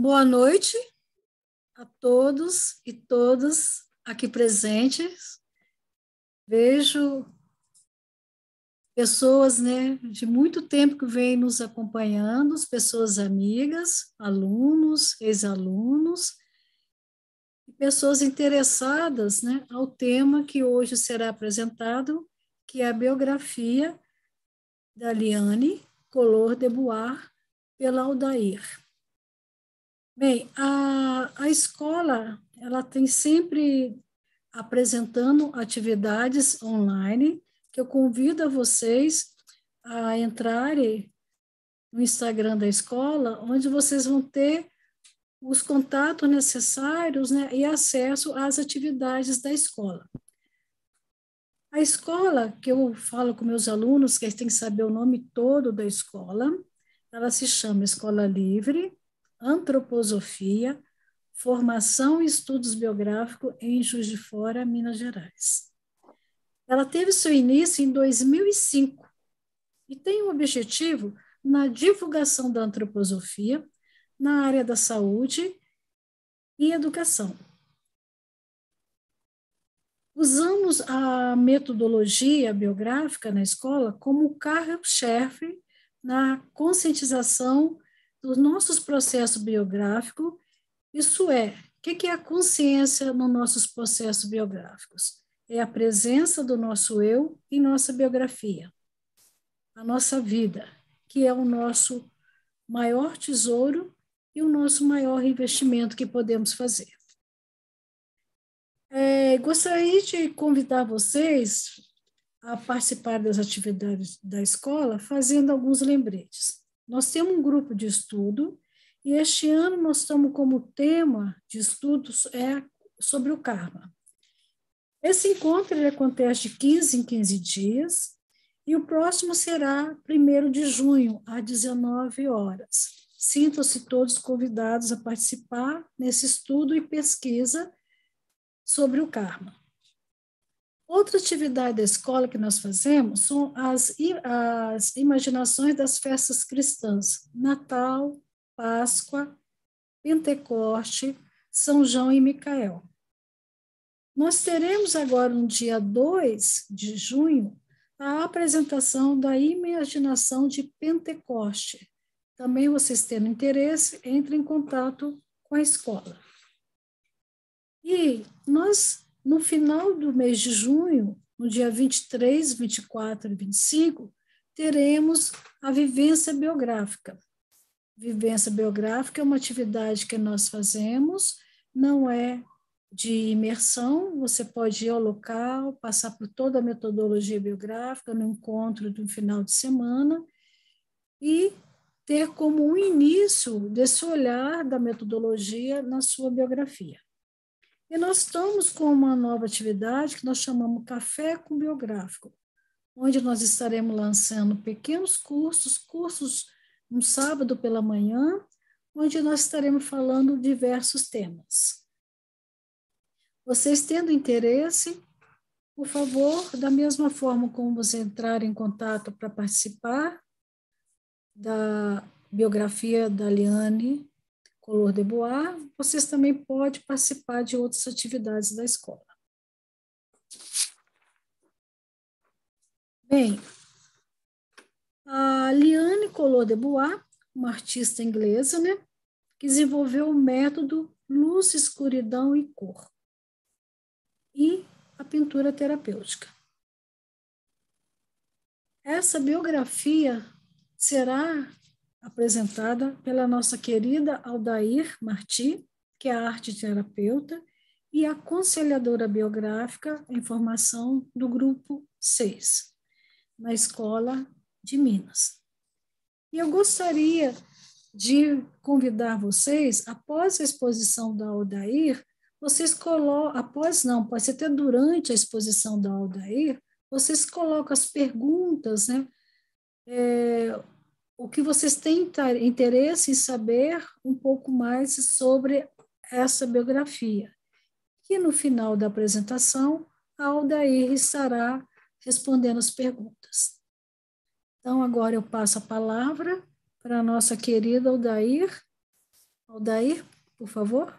Boa noite a todos e todas aqui presentes. Vejo pessoas, de muito tempo que vêm nos acompanhando, pessoas amigas, alunos, ex-alunos, e pessoas interessadas, ao tema que hoje será apresentado, que é a biografia da Liane Collor de Bois, pela Aldair. Bem, a escola, ela tem sempre apresentando atividades online, que eu convido a vocês a entrarem no Instagram da escola, onde vocês vão ter os contatos necessários, e acesso às atividades da escola. A escola, que eu falo com meus alunos, que eles têm que saber o nome todo da escola, ela se chama Escola Livre, Antroposofia, Formação e Estudos Biográficos em Juiz de Fora, Minas Gerais. Ela teve seu início em 2005 e tem o objetivo na divulgação da antroposofia na área da saúde e educação. Usamos a metodologia biográfica na escola como carro-chefe na conscientização dos nossos processos biográficos. Isso é, o que é a consciência nos nossos processos biográficos? É a presença do nosso eu em nossa biografia, a nossa vida, que é o nosso maior tesouro e o nosso maior investimento que podemos fazer. Gostaria de convidar vocês a participar das atividades da escola, fazendo alguns lembretes. Nós temos um grupo de estudo, e este ano nós estamos como tema de estudos sobre o karma. Esse encontro ele acontece de 15 em 15 dias, e o próximo será 1º de junho, às 19 horas. Sintam-se todos convidados a participar nesse estudo e pesquisa sobre o karma. Outra atividade da escola que nós fazemos são as imaginações das festas cristãs, Natal, Páscoa, Pentecoste, São João e Micael. Nós teremos agora, no dia 2 de junho, a apresentação da imaginação de Pentecoste. Também vocês tendo interesse, entrem em contato com a escola. E nós, no final do mês de junho, no dia 23, 24 e 25, teremos a vivência biográfica. Vivência biográfica é uma atividade que nós fazemos, não é de imersão, você pode ir ao local, passar por toda a metodologia biográfica no encontro do final de semana e ter como um início desse olhar da metodologia na sua biografia. E nós estamos com uma nova atividade que nós chamamos Café com Biográfico, onde nós estaremos lançando pequenos cursos um sábado pela manhã, onde nós estaremos falando diversos temas. Vocês tendo interesse, por favor, da mesma forma como você entrar em contato para participar da biografia da Liane Collor de Bois, vocês também podem participar de outras atividades da escola. Bem, a Liane Collor de Bois, uma artista inglesa, que desenvolveu o método luz, escuridão e cor, e a pintura terapêutica. Essa biografia será apresentada pela nossa querida Aldair Marti, que é a arte terapeuta e aconselhadora biográfica em formação do grupo 6, na Escola de Minas. E eu gostaria de convidar vocês, após a exposição da Aldair, vocês colocam, pode ser até durante a exposição da Aldair, vocês colocam as perguntas, o que vocês têm interesse em saber um pouco mais sobre essa biografia. E no final da apresentação, a Aldair estará respondendo as perguntas. Então, agora eu passo a palavra para a nossa querida Aldair. Aldair, por favor.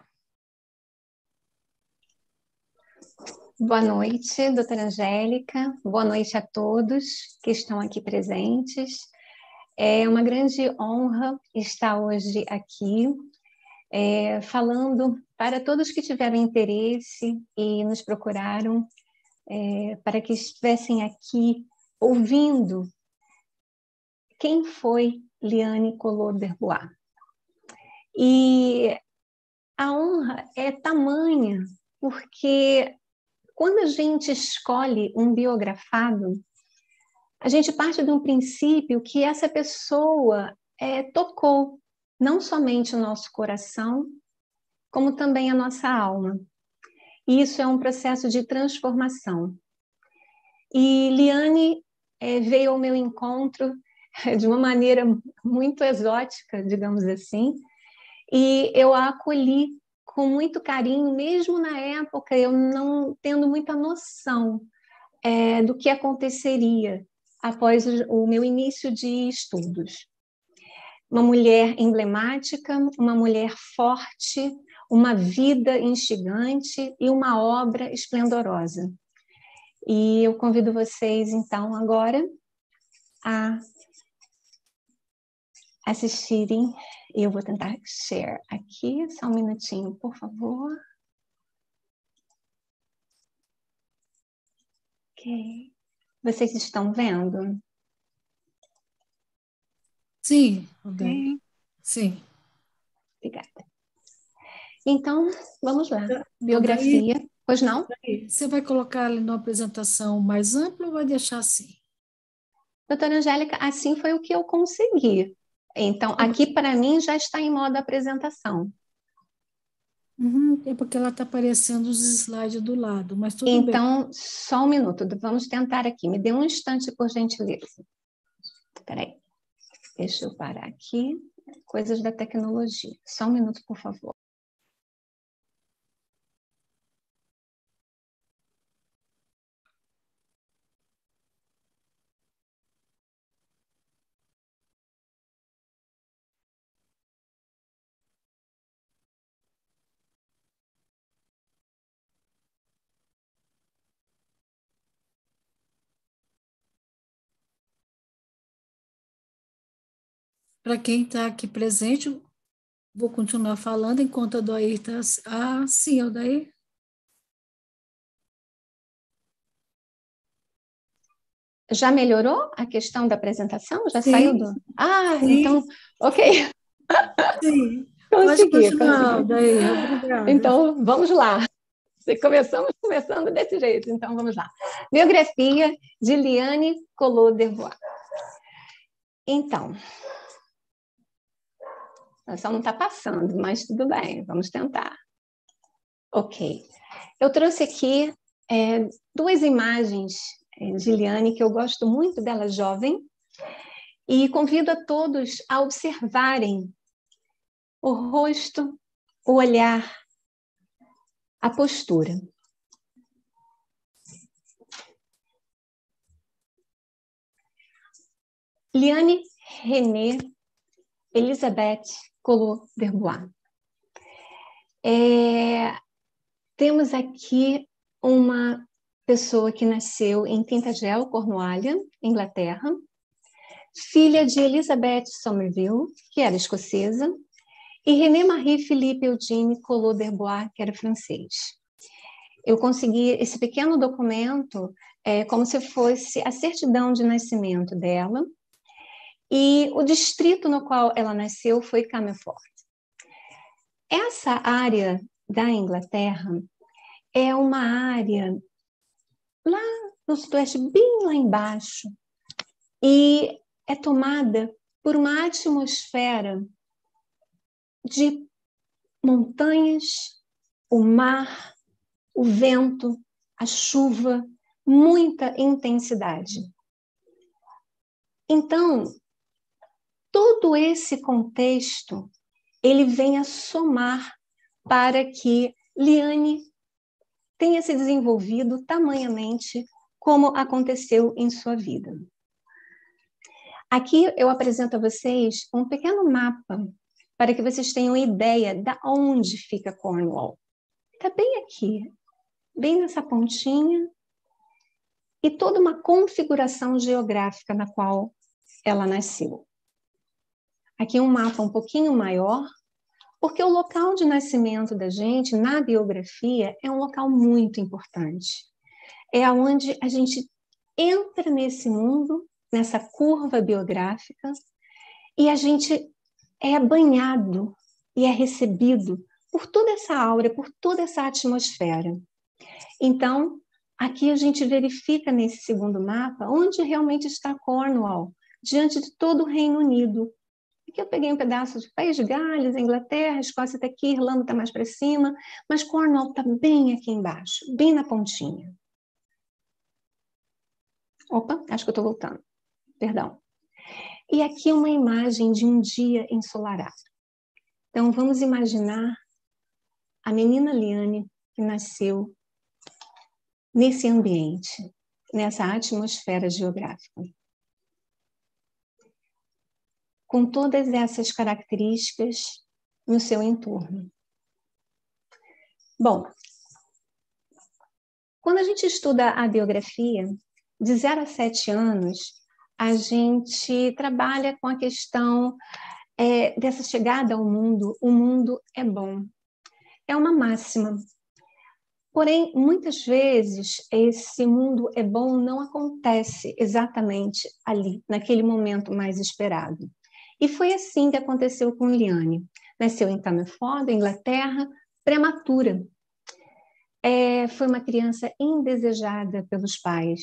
Boa noite, doutora Angélica. Boa noite a todos que estão aqui presentes. É uma grande honra estar hoje aqui, falando para todos que tiveram interesse e nos procuraram, para que estivessem aqui ouvindo quem foi Liane Collot-D'Herbois. E a honra é tamanha, porque quando a gente escolhe um biografado, a gente parte de um princípio que essa pessoa tocou não somente o nosso coração, como também a nossa alma. E isso é um processo de transformação. E Liane veio ao meu encontro de uma maneira muito exótica, digamos assim, e eu a acolhi com muito carinho, mesmo na época eu não tendo muita noção do que aconteceria após o meu início de estudos. Uma mulher emblemática, uma mulher forte, uma vida instigante e uma obra esplendorosa. E eu convido vocês, então, agora a assistirem. Eu vou tentar share aqui, só um minutinho, por favor. Ok. Vocês estão vendo? Sim, Aldair. Sim. Obrigada. Então, vamos lá. Aldair, Biografia. Pois não? você vai colocar ali numa apresentação mais ampla ou vai deixar assim? Doutora Angélica, assim foi o que eu consegui. Então, aqui para mim já está em modo apresentação. É porque ela está aparecendo os slides do lado, mas tudo bem. Então, só um minuto, vamos tentar aqui. Me dê um instante, por gentileza. Espera aí. Deixa eu parar aqui. Coisas da tecnologia. Só um minuto, por favor. Para quem está aqui presente, eu vou continuar falando enquanto a Aldair está... Ah, sim, Aldair. Já melhorou a questão da apresentação? Já saiu Sim, do... Ah, sim, então, ok. sim. Pode Consegui. continuar, Aldair. Obrigada. Então, vamos lá. Começamos começando desse jeito, então vamos lá. Biografia de Liane Collot-D'Herbois. Então, só não está passando, mas tudo bem, vamos tentar. Ok. Eu trouxe aqui duas imagens de Liane, que eu gosto muito dela jovem, e convido a todos a observarem o rosto, o olhar, a postura. Liane Renée Elisabeth Collot-D'Herbois. Temos aqui uma pessoa que nasceu em Tintagel, Cornualha, Inglaterra, filha de Elizabeth Somerville, que era escocesa, e René Marie Philippe Eugène Collot-D'Herbois, que era francês. Eu consegui esse pequeno documento como se fosse a certidão de nascimento dela, e o distrito no qual ela nasceu foi Camelford. Essa área da Inglaterra é uma área lá no sudoeste, bem lá embaixo, e é tomada por uma atmosfera de montanhas, o mar, o vento, a chuva, muita intensidade. Então, todo esse contexto, ele vem a somar para que Liane tenha se desenvolvido tamanhamente como aconteceu em sua vida. Aqui eu apresento a vocês um pequeno mapa para que vocês tenham ideia de onde fica Cornwall. Está bem aqui, bem nessa pontinha, e toda uma configuração geográfica na qual ela nasceu. Aqui um mapa um pouquinho maior, porque o local de nascimento da gente, na biografia, é um local muito importante. É onde a gente entra nesse mundo, nessa curva biográfica, e a gente é banhado e é recebido por toda essa aura, por toda essa atmosfera. Então, aqui a gente verifica nesse segundo mapa onde realmente está Cornwall, diante de todo o Reino Unido. Aqui eu peguei um pedaço de País de Gales, Inglaterra, Escócia está aqui, Irlanda está mais para cima, mas Cornwall está bem aqui embaixo, bem na pontinha. Opa, acho que eu estou voltando. Perdão. E aqui uma imagem de um dia ensolarado. Então, vamos imaginar a menina Liane, que nasceu nesse ambiente, nessa atmosfera geográfica. Com todas essas características no seu entorno. Bom, quando a gente estuda a biografia, de 0 a 7 anos, a gente trabalha com a questão dessa chegada ao mundo. O mundo é bom. É uma máxima. Porém, muitas vezes, esse mundo é bom não acontece exatamente ali, naquele momento mais esperado. E foi assim que aconteceu com Liane. Nasceu em Tamerford, Inglaterra, prematura. Foi uma criança indesejada pelos pais.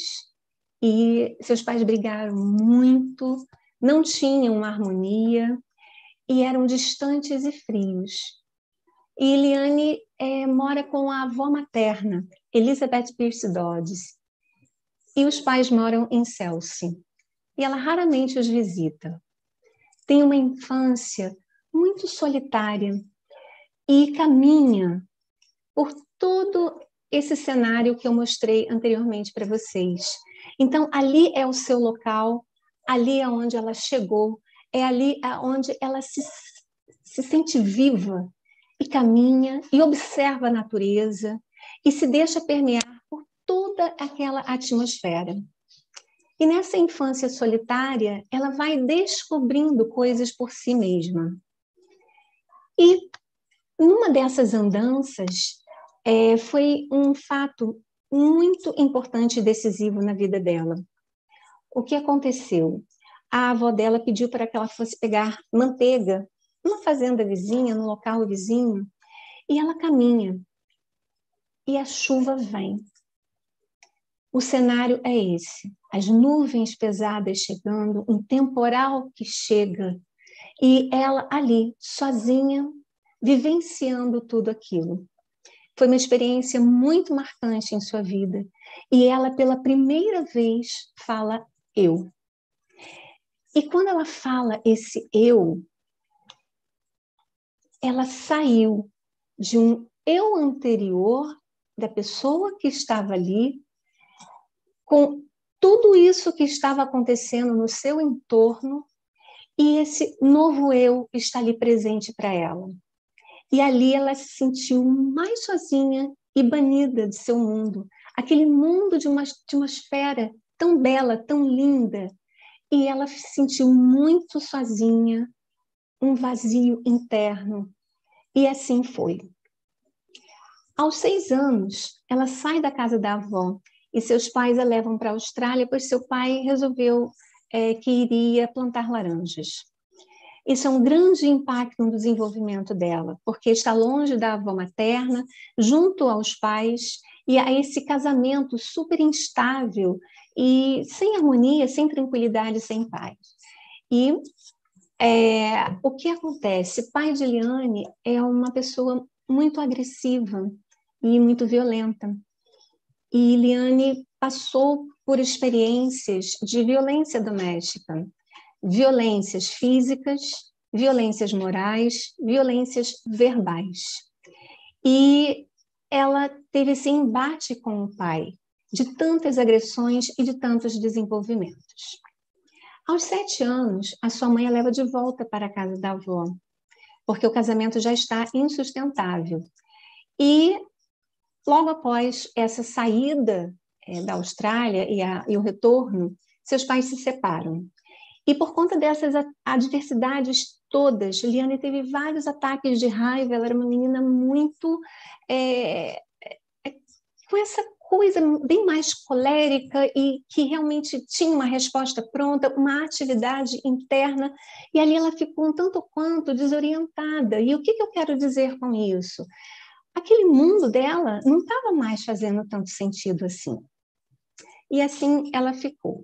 E seus pais brigaram muito, não tinham uma harmonia e eram distantes e frios. E Liane mora com a avó materna, Elizabeth Pierce Dodds, e os pais moram em Chelsea. E ela raramente os visita. Tem uma infância muito solitária e caminha por todo esse cenário que eu mostrei anteriormente para vocês. Então, ali é o seu local, ali é onde ela chegou, é ali onde ela se sente viva e caminha e observa a natureza e se deixa permear por toda aquela atmosfera. E nessa infância solitária, ela vai descobrindo coisas por si mesma. E numa dessas andanças, foi um fato muito importante e decisivo na vida dela. O que aconteceu? A avó dela pediu para que ela fosse pegar manteiga numa fazenda vizinha, num local vizinho, e ela caminha. E a chuva vem. O cenário é esse. As nuvens pesadas chegando, um temporal que chega, e ela ali, sozinha, vivenciando tudo aquilo. Foi uma experiência muito marcante em sua vida. E ela, pela primeira vez, fala eu. E quando ela fala esse eu, ela saiu de um eu anterior, da pessoa que estava ali, com tudo isso que estava acontecendo no seu entorno, e esse novo eu está ali presente para ela. E ali ela se sentiu mais sozinha e banida de seu mundo. Aquele mundo de uma esfera tão bela, tão linda. E ela se sentiu muito sozinha, um vazio interno. E assim foi. Aos 6 anos, ela sai da casa da avó e seus pais a levam para a Austrália, pois seu pai resolveu que iria plantar laranjas. Isso é um grande impacto no desenvolvimento dela, porque está longe da avó materna, junto aos pais, e a esse casamento super instável e sem harmonia, sem tranquilidade, sem paz. E o que acontece? O pai de Liane é uma pessoa muito agressiva e muito violenta. E Liane passou por experiências de violência doméstica, violências físicas, violências morais, violências verbais. E ela teve esse embate com o pai, de tantas agressões e de tantos desenvolvimentos. Aos 7 anos, a sua mãe a leva de volta para a casa da avó, porque o casamento já está insustentável. E logo após essa saída da Austrália e o retorno, seus pais se separam. E por conta dessas adversidades todas, Liane teve vários ataques de raiva. Ela era uma menina muito com essa coisa bem mais colérica e que realmente tinha uma resposta pronta, uma atividade interna, e ali ela ficou um tanto quanto desorientada. E o que eu quero dizer com isso? Aquele mundo dela não estava mais fazendo tanto sentido assim. E assim ela ficou.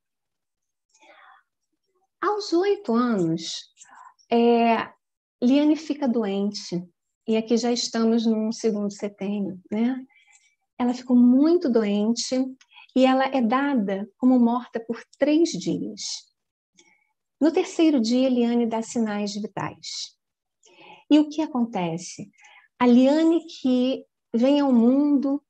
Aos 8 anos, Liane fica doente, e aqui já estamos no segundo setênio, né? Ela ficou muito doente e ela é dada como morta por 3 dias. No terceiro dia, Liane dá sinais vitais. E o que acontece? A Liane que vem ao mundo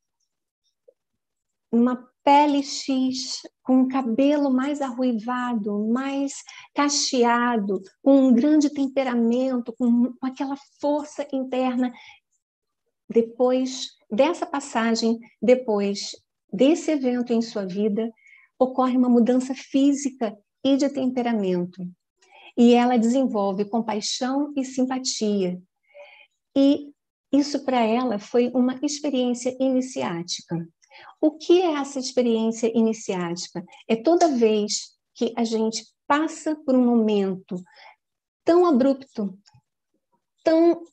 numa pele X, com um cabelo mais arruivado, mais cacheado, com um grande temperamento, com aquela força interna. Depois dessa passagem, depois desse evento em sua vida, ocorre uma mudança física e de temperamento. E ela desenvolve compaixão e simpatia. E isso para ela foi uma experiência iniciática. O que é essa experiência iniciática? É toda vez que a gente passa por um momento tão abrupto, tão...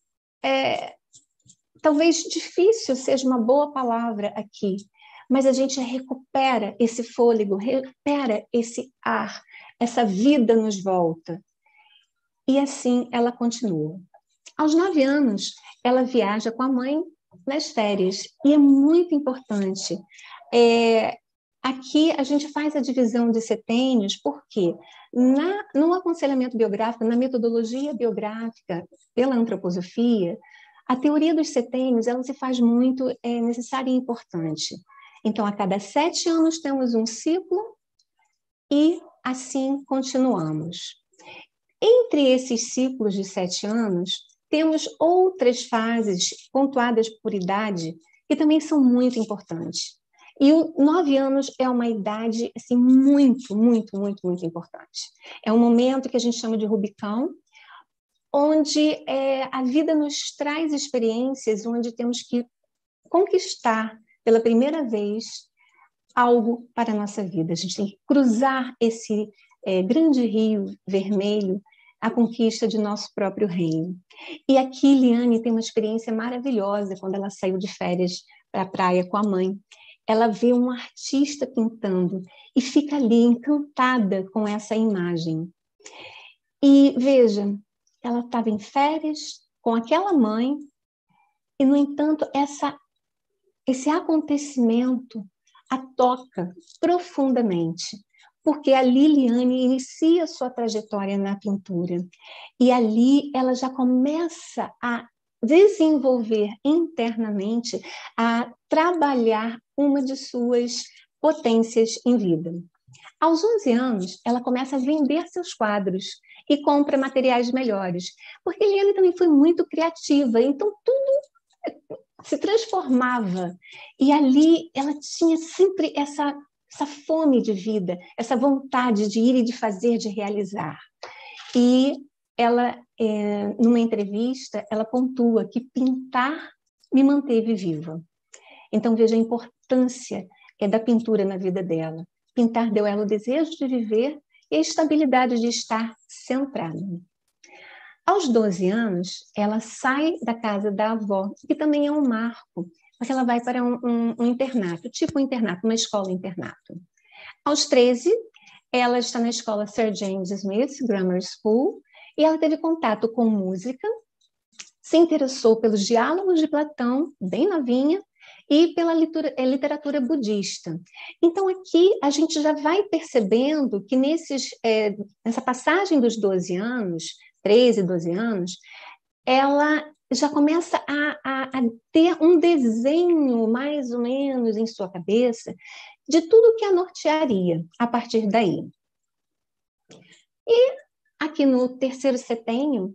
talvez difícil seja uma boa palavra aqui, mas a gente recupera esse fôlego, recupera esse ar, essa vida nos volta. E assim ela continua. Aos 9 anos, ela viaja com a mãe nas férias, e é muito importante. Aqui a gente faz a divisão de setênios, porque no aconselhamento biográfico, na metodologia biográfica pela antroposofia, a teoria dos setênios ela se faz muito necessária e importante. Então, a cada 7 anos temos um ciclo e assim continuamos. Entre esses ciclos de 7 anos, temos outras fases pontuadas por idade que também são muito importantes. E os 9 anos é uma idade assim, muito, muito, muito, muito importante. É um momento que a gente chama de Rubicão, onde a vida nos traz experiências onde temos que conquistar pela primeira vez algo para a nossa vida. A gente tem que cruzar esse grande rio vermelho, a conquista de nosso próprio reino. E aqui Liane tem uma experiência maravilhosa quando ela saiu de férias para a praia com a mãe. Ela vê um artista pintando e fica ali encantada com essa imagem. E veja, ela estava em férias com aquela mãe e, no entanto, esse acontecimento a toca profundamente, porque a Liane inicia sua trajetória na pintura e ali ela já começa a desenvolver internamente, a trabalhar uma de suas potências em vida. Aos 11 anos, ela começa a vender seus quadros e compra materiais melhores, porque Liane também foi muito criativa, então tudo se transformava. E ali ela tinha sempre essa fome de vida, essa vontade de ir e de fazer, de realizar. E ela, numa entrevista, ela pontua que pintar me manteve viva. Então, veja a importância da pintura na vida dela. Pintar deu a ela o desejo de viver e a estabilidade de estar centrada. Aos 12 anos, ela sai da casa da avó, que também é um marco, porque ela vai para um internato, tipo um internato, uma escola-internato. Aos 13, ela está na escola Sir James Smith Grammar School, e ela teve contato com música, se interessou pelos diálogos de Platão, bem novinha, e pela literatura budista. Então, aqui a gente já vai percebendo que nessa passagem dos 12 anos, 13, 12 anos, ela já começa a ter um desenho, mais ou menos, em sua cabeça, de tudo que a nortearia a partir daí. E aqui no terceiro setênio,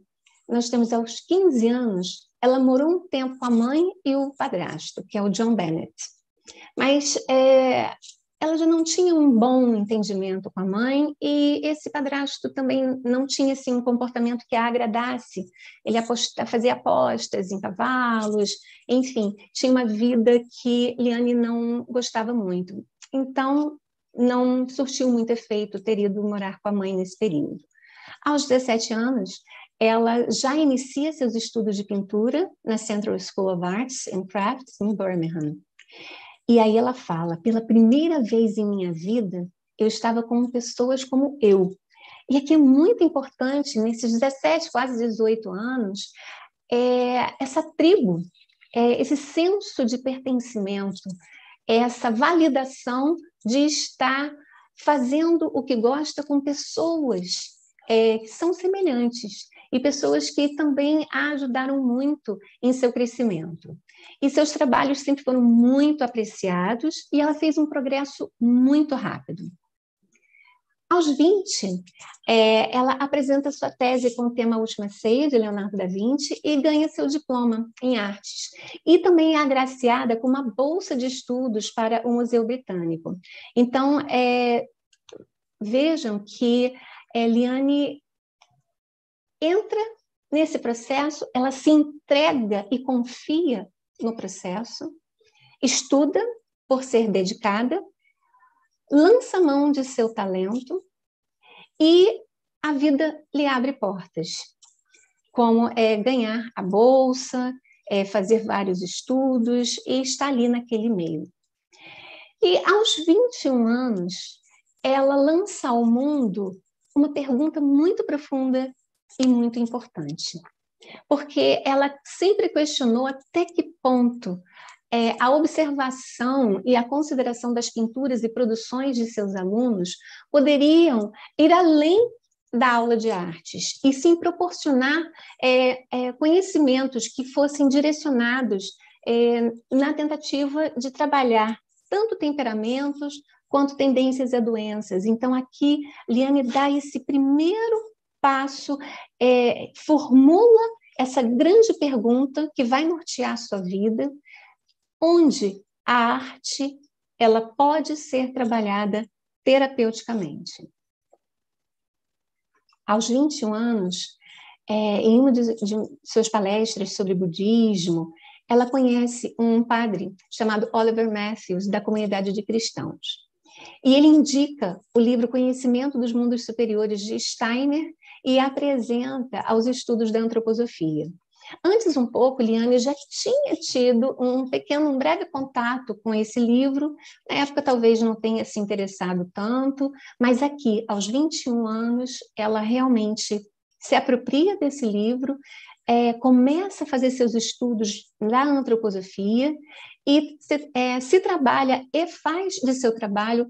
nós temos aos 15 anos, ela morou um tempo com a mãe e o padrasto, que é o John Bennett. Mas ela já não tinha um bom entendimento com a mãe e esse padrasto também não tinha assim, um comportamento que a agradasse. Ele fazia apostas em cavalos, enfim, tinha uma vida que Liane não gostava muito. Então, não surtiu muito efeito ter ido morar com a mãe nesse período. Aos 17 anos, ela já inicia seus estudos de pintura na Central School of Arts and Crafts, em Birmingham. E aí ela fala, pela primeira vez em minha vida, eu estava com pessoas como eu. E aqui é muito importante, nesses 17, quase 18 anos, essa tribo, esse senso de pertencimento, essa validação de estar fazendo o que gosta com pessoas que são semelhantes e pessoas que também a ajudaram muito em seu crescimento. E seus trabalhos sempre foram muito apreciados e ela fez um progresso muito rápido. Aos 20, ela apresenta sua tese com o tema A Última Ceia, de Leonardo da Vinci, e ganha seu diploma em artes. E também é agraciada com uma bolsa de estudos para o Museu Britânico. Então, vejam que Liane entra nesse processo, ela se entrega e confia no processo, estuda por ser dedicada, lança mão de seu talento e a vida lhe abre portas, como ganhar a bolsa, fazer vários estudos e estar ali naquele meio. E aos 21 anos, ela lança ao mundo uma pergunta muito profunda e muito importante, porque ela sempre questionou até que ponto a observação e a consideração das pinturas e produções de seus alunos poderiam ir além da aula de artes e sim proporcionar conhecimentos que fossem direcionados na tentativa de trabalhar tanto temperamentos quanto tendências a doenças. Então, aqui, Liane dá esse primeiro passo, formula essa grande pergunta que vai nortear a sua vida, onde a arte ela pode ser trabalhada terapeuticamente. Aos 21 anos, em uma de suas palestras sobre budismo, ela conhece um padre chamado Oliver Matthews, da comunidade de cristãos. E ele indica o livro Conhecimento dos Mundos Superiores de Steiner e apresenta aos estudos da antroposofia. Antes um pouco, Liane já tinha tido um breve contato com esse livro, na época talvez não tenha se interessado tanto, mas aqui, aos 21 anos, ela realmente se apropria desse livro, começa a fazer seus estudos na antroposofia e se trabalha e faz de seu trabalho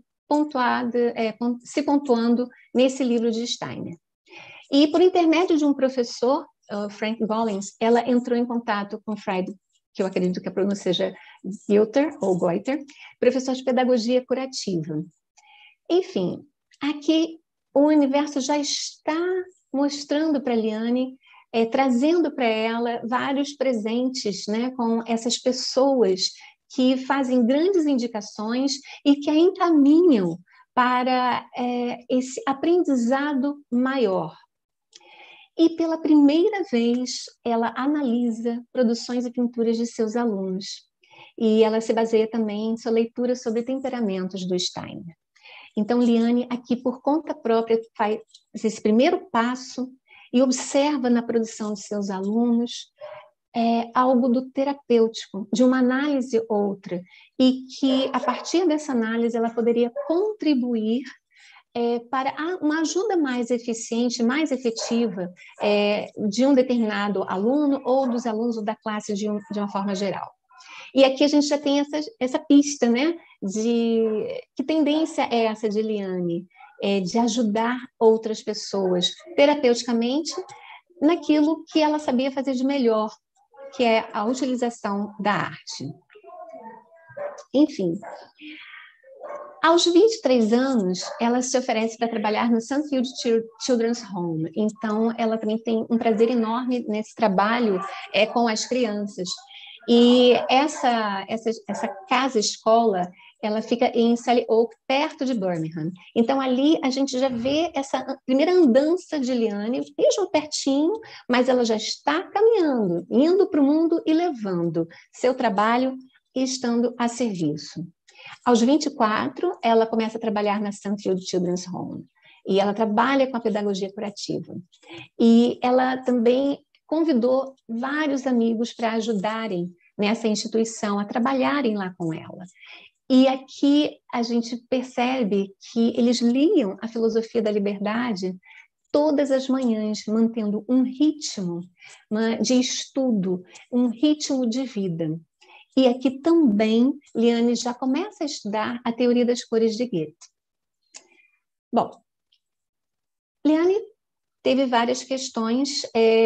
se pontuando nesse livro de Steiner. E por intermédio de um professor, Frank Gollings, ela entrou em contato com Freud, que eu acredito que a pronúncia seja Goiter, professor de pedagogia curativa. Enfim, aqui o universo já está mostrando para a Liane, trazendo para ela vários presentes, né, com essas pessoas que fazem grandes indicações e que a encaminham para esse aprendizado maior. E pela primeira vez, ela analisa produções e pinturas de seus alunos. E ela se baseia também em sua leitura sobre temperamentos do Steiner. Então, Liane, aqui por conta própria, faz esse primeiro passo e observa na produção de seus alunos algo do terapêutico, de uma análise outra, e que, a partir dessa análise, ela poderia contribuir para uma ajuda mais eficiente, mais efetiva de um determinado aluno ou dos alunos da classe de uma forma geral. E aqui a gente já tem essa pista, né, de que tendência é essa de Liane, de ajudar outras pessoas terapeuticamente naquilo que ela sabia fazer de melhor, que é a utilização da arte. Enfim, Aos 23 anos, ela se oferece para trabalhar no Sunfield Children's Home. Então, ela também tem um prazer enorme nesse trabalho com as crianças. E essa casa-escola, ela fica em Sally Oak, perto de Birmingham. Então, ali a gente já vê essa primeira andança de Liane, mesmo pertinho, mas ela já está caminhando, indo para o mundo e levando seu trabalho e estando a serviço. Aos 24, ela começa a trabalhar na Sunfield Children's Home. E ela trabalha com a pedagogia curativa. E ela também convidou vários amigos para ajudarem nessa instituição, a trabalharem lá com ela. E aqui a gente percebe que eles liam a filosofia da liberdade todas as manhãs, mantendo um ritmo de estudo, um ritmo de vida. E aqui também Liane já começa a estudar a teoria das cores de Goethe. Bom, Liane teve várias questões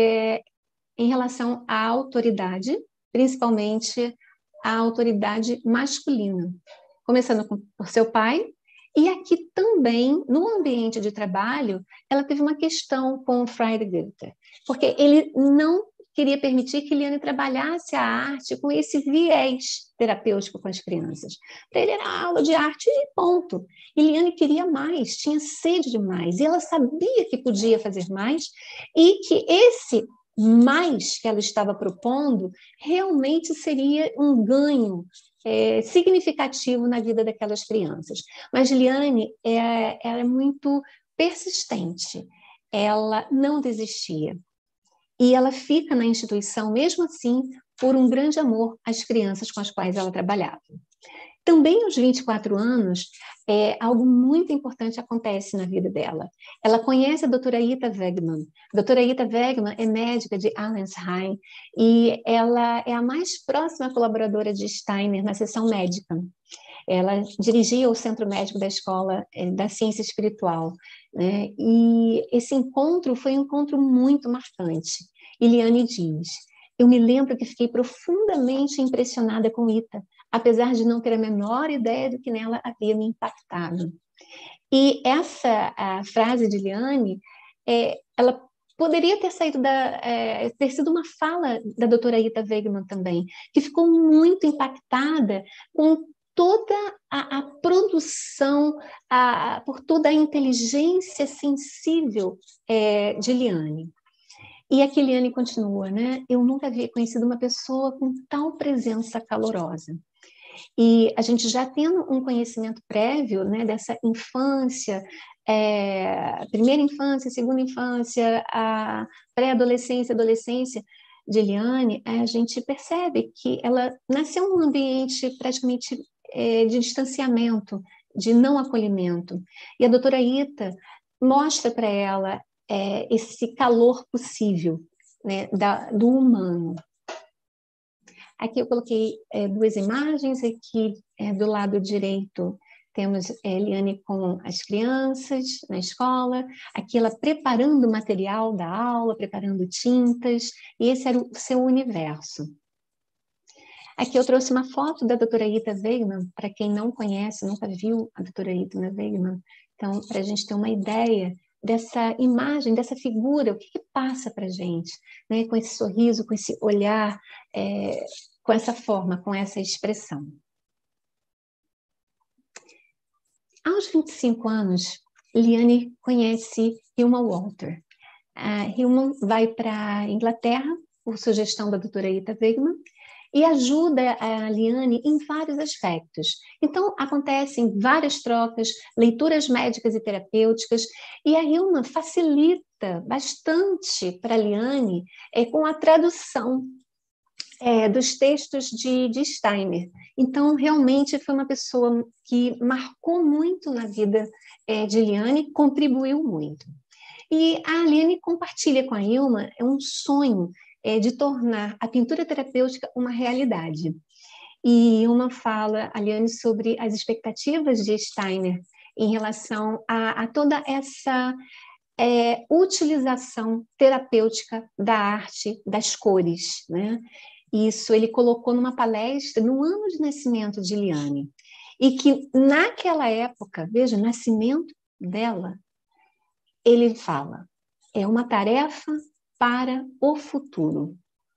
em relação à autoridade, principalmente a autoridade masculina, começando por seu pai, e aqui também, no ambiente de trabalho, ela teve uma questão com o Friedrich Goethe, porque ele não queria permitir que Liane trabalhasse a arte com esse viés terapêutico com as crianças. Para ele era aula de arte e ponto. E Liane queria mais, tinha sede de mais, e ela sabia que podia fazer mais, e que esse mais que ela estava propondo realmente seria um ganho significativo na vida daquelas crianças. Mas Liane ela é muito persistente, ela não desistia. E ela fica na instituição, mesmo assim, por um grande amor às crianças com as quais ela trabalhava. Também aos 24 anos, algo muito importante acontece na vida dela. Ela conhece a doutora Ita Wegman. A doutora Ita Wegman é médica de Allensheim e ela é a mais próxima colaboradora de Steiner na seção médica. Ela dirigia o centro médico da escola da ciência espiritual, né? E esse encontro foi um encontro muito marcante. E Liane diz: eu me lembro que fiquei profundamente impressionada com Ita, apesar de não ter a menor ideia do que nela havia me impactado. E essa frase de Liane, ela poderia ter ter sido uma fala da doutora Ita Wegman também, que ficou muito impactada com toda a produção, por toda a inteligência sensível de Liane. E aqui Liane continua, né? Eu nunca havia conhecido uma pessoa com tal presença calorosa. E a gente já tendo um conhecimento prévio, né, dessa infância, primeira infância, segunda infância, a pré-adolescência, adolescência de Liane, a gente percebe que ela nasceu num ambiente praticamente de distanciamento, de não acolhimento. E a doutora Ita mostra para ela esse calor possível, né, do humano. Aqui eu coloquei duas imagens, aqui do lado direito temos Liane com as crianças na escola, aqui ela preparando o material da aula, preparando tintas, e esse era o seu universo. Aqui eu trouxe uma foto da doutora Ita Wegman, para quem não conhece, nunca viu a doutora Ita Wegman, então para a gente ter uma ideia dessa imagem, dessa figura, o que passa para a gente, né? Com esse sorriso, com esse olhar, com essa forma, com essa expressão. Aos 25 anos, Liane conhece Hilma Walter. Hilma vai para a Inglaterra, por sugestão da doutora Ita Wegman, e ajuda a Liane em vários aspectos. Então, acontecem várias trocas, leituras médicas e terapêuticas, e a Hilma facilita bastante para a Liane com a tradução dos textos de Steiner. Então, realmente foi uma pessoa que marcou muito na vida de Liane, contribuiu muito. E a Liane compartilha com a Hilma um sonho de tornar a pintura terapêutica uma realidade. E uma fala, a Liane, sobre as expectativas de Steiner em relação a toda essa utilização terapêutica da arte, das cores, né? Isso ele colocou numa palestra no ano de nascimento de Liane. E que naquela época, veja, o nascimento dela, ele fala, é uma tarefa para o futuro.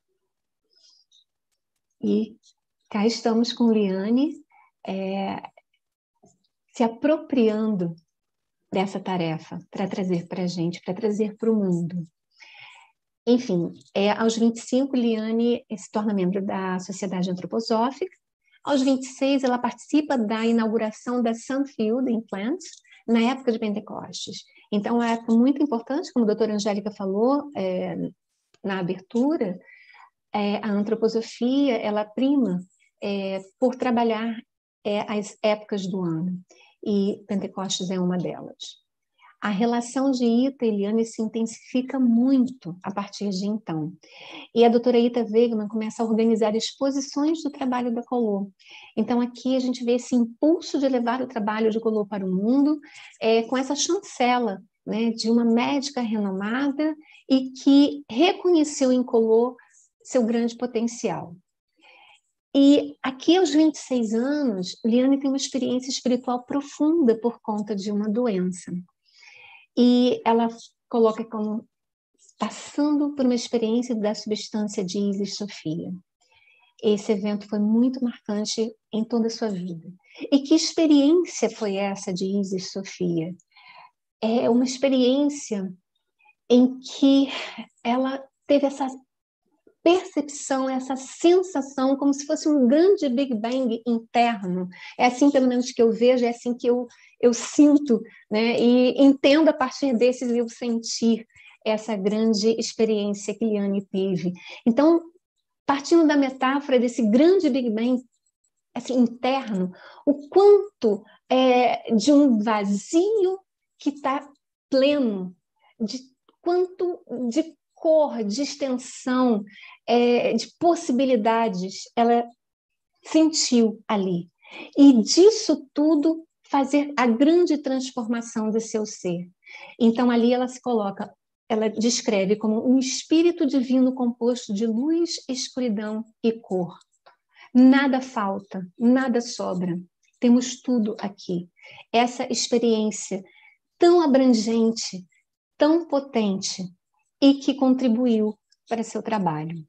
E cá estamos com Liane se apropriando dessa tarefa para trazer para a gente, para trazer para o mundo. Enfim, aos 25, Liane se torna membro da Sociedade Antroposófica. Aos 26, ela participa da inauguração da Sunfield em Plants, na época de Pentecostes. Então, é uma época muito importante, como a doutora Angélica falou na abertura, a antroposofia, ela prima por trabalhar as épocas do ano, e Pentecostes é uma delas. A relação de Ita e Liane se intensifica muito a partir de então. E a doutora Ita Wegman começa a organizar exposições do trabalho da Collot. Então, aqui a gente vê esse impulso de levar o trabalho de Collot para o mundo, com essa chancela, né, de uma médica renomada e que reconheceu em Collot seu grande potencial. E aqui, aos 26 anos, Liane tem uma experiência espiritual profunda por conta de uma doença. E ela coloca como passando por uma experiência da substância de Isis Sofia. Esse evento foi muito marcante em toda a sua vida. E que experiência foi essa de Isis Sofia? É uma experiência em que ela teve essa percepção, essa sensação, como se fosse um grande Big Bang interno. É assim, pelo menos, que eu vejo, é assim que eu sinto, né? E entendo a partir desses eu sentir essa grande experiência que Liane teve. Então, partindo da metáfora desse grande Big Bang assim, interno, o quanto de um vazio que está pleno, de quanto de cor, de extensão, de possibilidades ela sentiu ali. E disso tudo fazer a grande transformação do seu ser. Então, ali ela se coloca, ela descreve como um espírito divino composto de luz, escuridão e cor. Nada falta, nada sobra. Temos tudo aqui. Essa experiência tão abrangente, tão potente e que contribuiu para seu trabalho.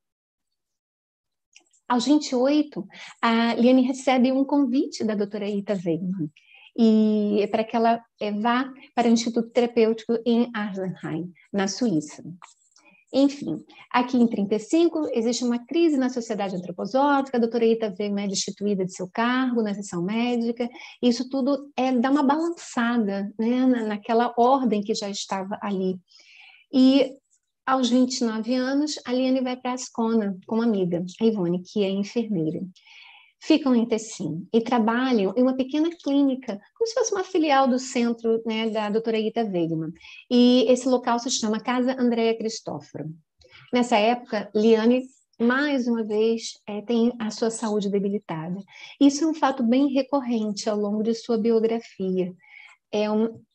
Aos 28, a Liane recebe um convite da doutora Ita Wegman e para que ela vá para o Instituto Terapêutico em Arnhem, na Suíça. Enfim, aqui em 35, existe uma crise na sociedade antroposófica, a doutora Ita Wegman é destituída de seu cargo na seção médica, e isso tudo dá uma balançada, né, naquela ordem que já estava ali. E aos 29 anos, a Liane vai para a Ascona com uma amiga, a Ivone, que é enfermeira. Ficam em Tessin e trabalham em uma pequena clínica, como se fosse uma filial do centro, né, da doutora Ita Wegman. E esse local se chama Casa Andréa Cristóforo. Nessa época, Liane, mais uma vez, tem a sua saúde debilitada. Isso é um fato bem recorrente ao longo de sua biografia. É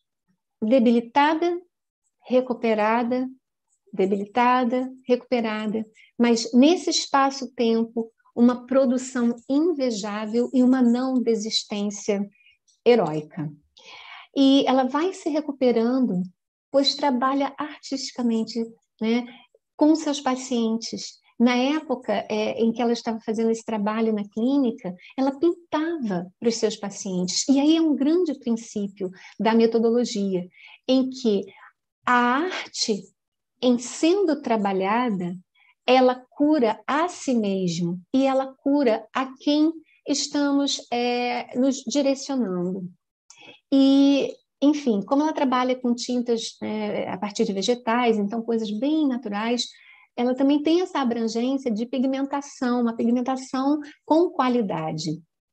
debilitada, recuperada, debilitada, recuperada, mas nesse espaço-tempo, uma produção invejável e uma não desistência heróica. E ela vai se recuperando, pois trabalha artisticamente, né, com seus pacientes. Na época em que ela estava fazendo esse trabalho na clínica, ela pintava para os seus pacientes. E aí é um grande princípio da metodologia, em que a arte, em sendo trabalhada, ela cura a si mesmo e ela cura a quem estamos nos direcionando. E, enfim, como ela trabalha com tintas a partir de vegetais, então coisas bem naturais, ela também tem essa abrangência de pigmentação, uma pigmentação com qualidade.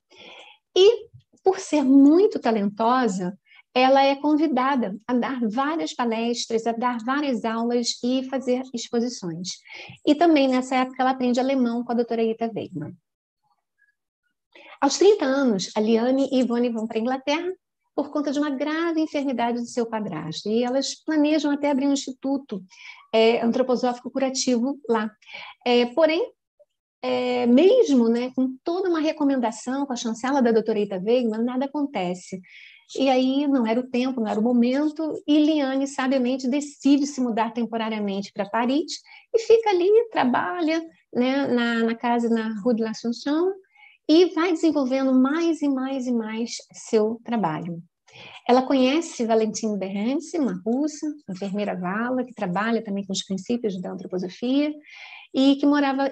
E, por ser muito talentosa, ela é convidada a dar várias palestras, a dar várias aulas e fazer exposições. E também, nessa época, ela aprende alemão com a doutora Ita Wegman. Aos 30 anos, a Liane e Ivone vão para a Inglaterra por conta de uma grave enfermidade do seu padrasto. E elas planejam até abrir um instituto antroposófico curativo lá. Porém, mesmo, né, com toda uma recomendação, com a chancela da doutora Ita Weigmann, nada acontece. E aí não era o tempo, não era o momento, e Liane sabiamente decide se mudar temporariamente para Paris e fica ali, trabalha, né, na casa na Rue de l'Assomption e vai desenvolvendo mais e mais e mais seu trabalho. Ela conhece Valentine Berrance, uma russa, enfermeira vala, que trabalha também com os princípios da antroposofia e que morava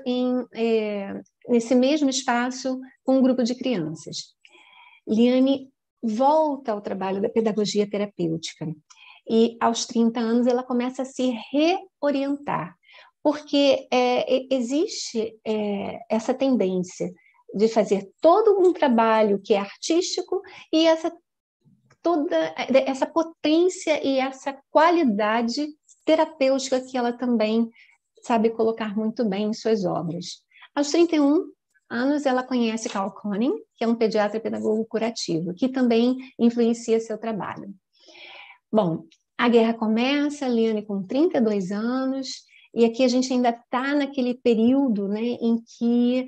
nesse mesmo espaço com um grupo de crianças. Liane volta ao trabalho da pedagogia terapêutica e, aos 30 anos, ela começa a se reorientar, porque existe essa tendência de fazer todo um trabalho que é artístico e toda essa potência e essa qualidade terapêutica que ela também sabe colocar muito bem em suas obras. Aos 31 anos, ela conhece Carl Koenig, que é um pediatra pedagogo curativo, que também influencia seu trabalho. Bom, a guerra começa, Liane com 32 anos, e aqui a gente ainda está naquele período, né, em que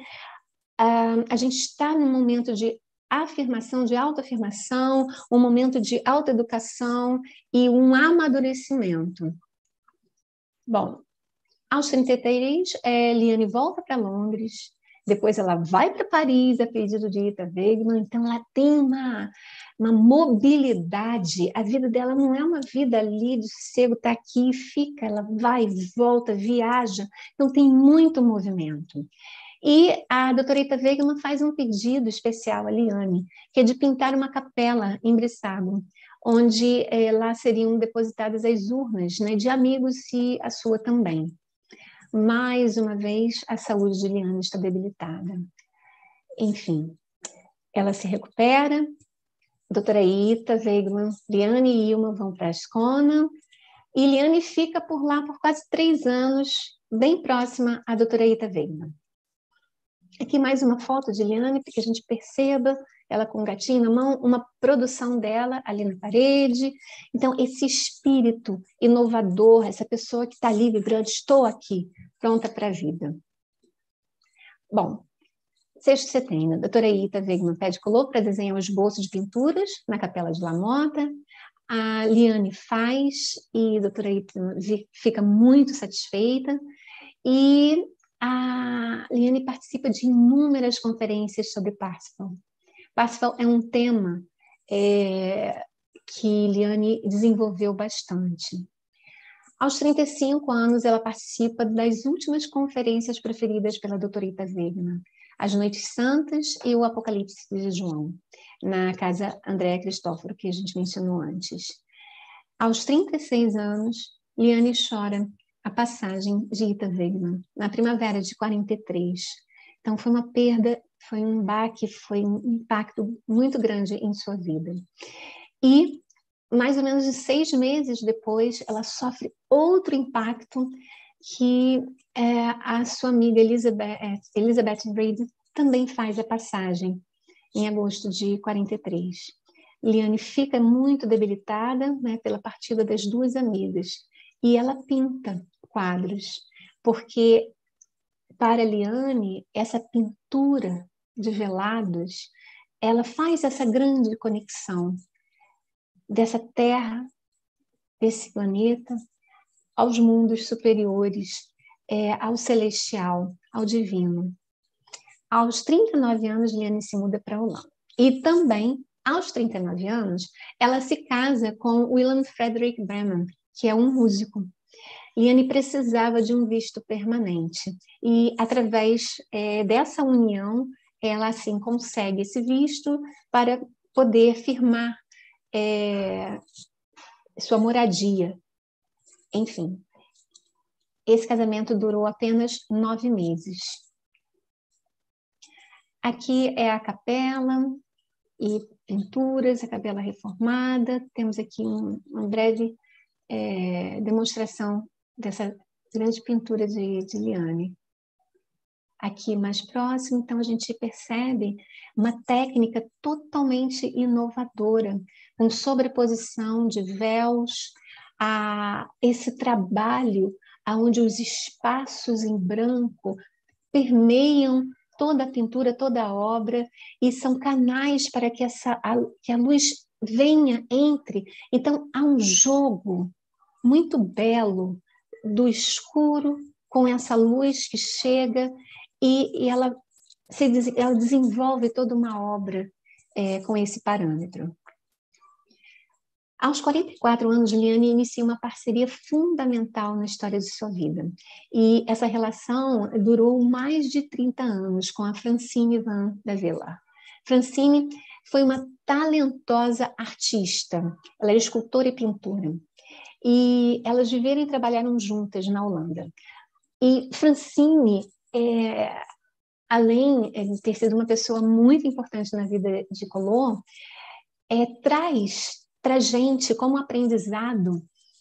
a gente está num momento de afirmação, de autoafirmação, um momento de autoeducação e um amadurecimento. Bom, aos 33, Liane volta para Londres, depois ela vai para Paris a pedido de Ita Weigmann, então ela tem uma mobilidade, a vida dela não é uma vida ali de sossego, está aqui e fica, ela vai, volta, viaja, então tem muito movimento. E a doutora Ita Weigmann faz um pedido especial a Liane, que é de pintar uma capela em Bresságio, onde lá seriam depositadas as urnas, né, de amigos e a sua também. Mais uma vez, a saúde de Liane está debilitada. Enfim, ela se recupera, a doutora Ita Weigmann, Liane e Ilma vão para a Ascona, e Liane fica por lá por quase 3 anos, bem próxima à doutora Ita Weigmann. Aqui mais uma foto de Liane, para que a gente perceba ela com um gatinho na mão, uma produção dela ali na parede. Então, esse espírito inovador, essa pessoa que está ali vibrando, estou aqui, pronta para a vida. Bom, 6 de setembro, a doutora Ita Weigmann pede Collot para desenhar um esboço de pinturas na Capela de La Motta. A Liane faz e a doutora Ita fica muito satisfeita. E a Liane participa de inúmeras conferências sobre Parsifal. Parsifal é um tema que Liane desenvolveu bastante. Aos 35 anos, ela participa das últimas conferências preferidas pela doutora Ita Weigmann, As Noites Santas e o Apocalipse de João, na casa Andréa Cristóforo, que a gente mencionou antes. Aos 36 anos, Liane chora a passagem de Ita Weigmann, na primavera de 43. Então, foi uma perda, foi um baque, foi um impacto muito grande em sua vida. E, mais ou menos de 6 meses depois, ela sofre outro impacto que a sua amiga Elizabeth Reed também faz a passagem, em agosto de 43. Liane fica muito debilitada, né, pela partida das 2 amigas, e ela pinta quadros, porque para Liane, essa pintura de velados, ela faz essa grande conexão dessa terra, desse planeta, aos mundos superiores, ao celestial, ao divino. Aos 39 anos, Liane se muda para a Holanda. E também, aos 39 anos, ela se casa com Willem Frederik Bremen, que é um músico. Liane precisava de um visto permanente e, através dessa união, ela assim consegue esse visto para poder firmar sua moradia. Enfim, esse casamento durou apenas 9 meses. Aqui é a capela e pinturas, a capela reformada. Temos aqui uma breve demonstração dessa grande pintura de Liane. Aqui mais próximo, então a gente percebe uma técnica totalmente inovadora, com sobreposição de véus, esse trabalho onde os espaços em branco permeiam toda a pintura, toda a obra, e são canais para que a luz venha, entre. Então, há um jogo muito belo do escuro com essa luz que chega e ela desenvolve toda uma obra com esse parâmetro. Aos 44 anos, Liane inicia uma parceria fundamental na história de sua vida. E essa relação durou mais de 30 anos com a Francine Van de Villa. Francine foi uma talentosa artista. Ela era escultora e pintora. E elas viveram e trabalharam juntas na Holanda. E Francine, além de ter sido uma pessoa muito importante na vida de Collot, traz para a gente, como aprendizado,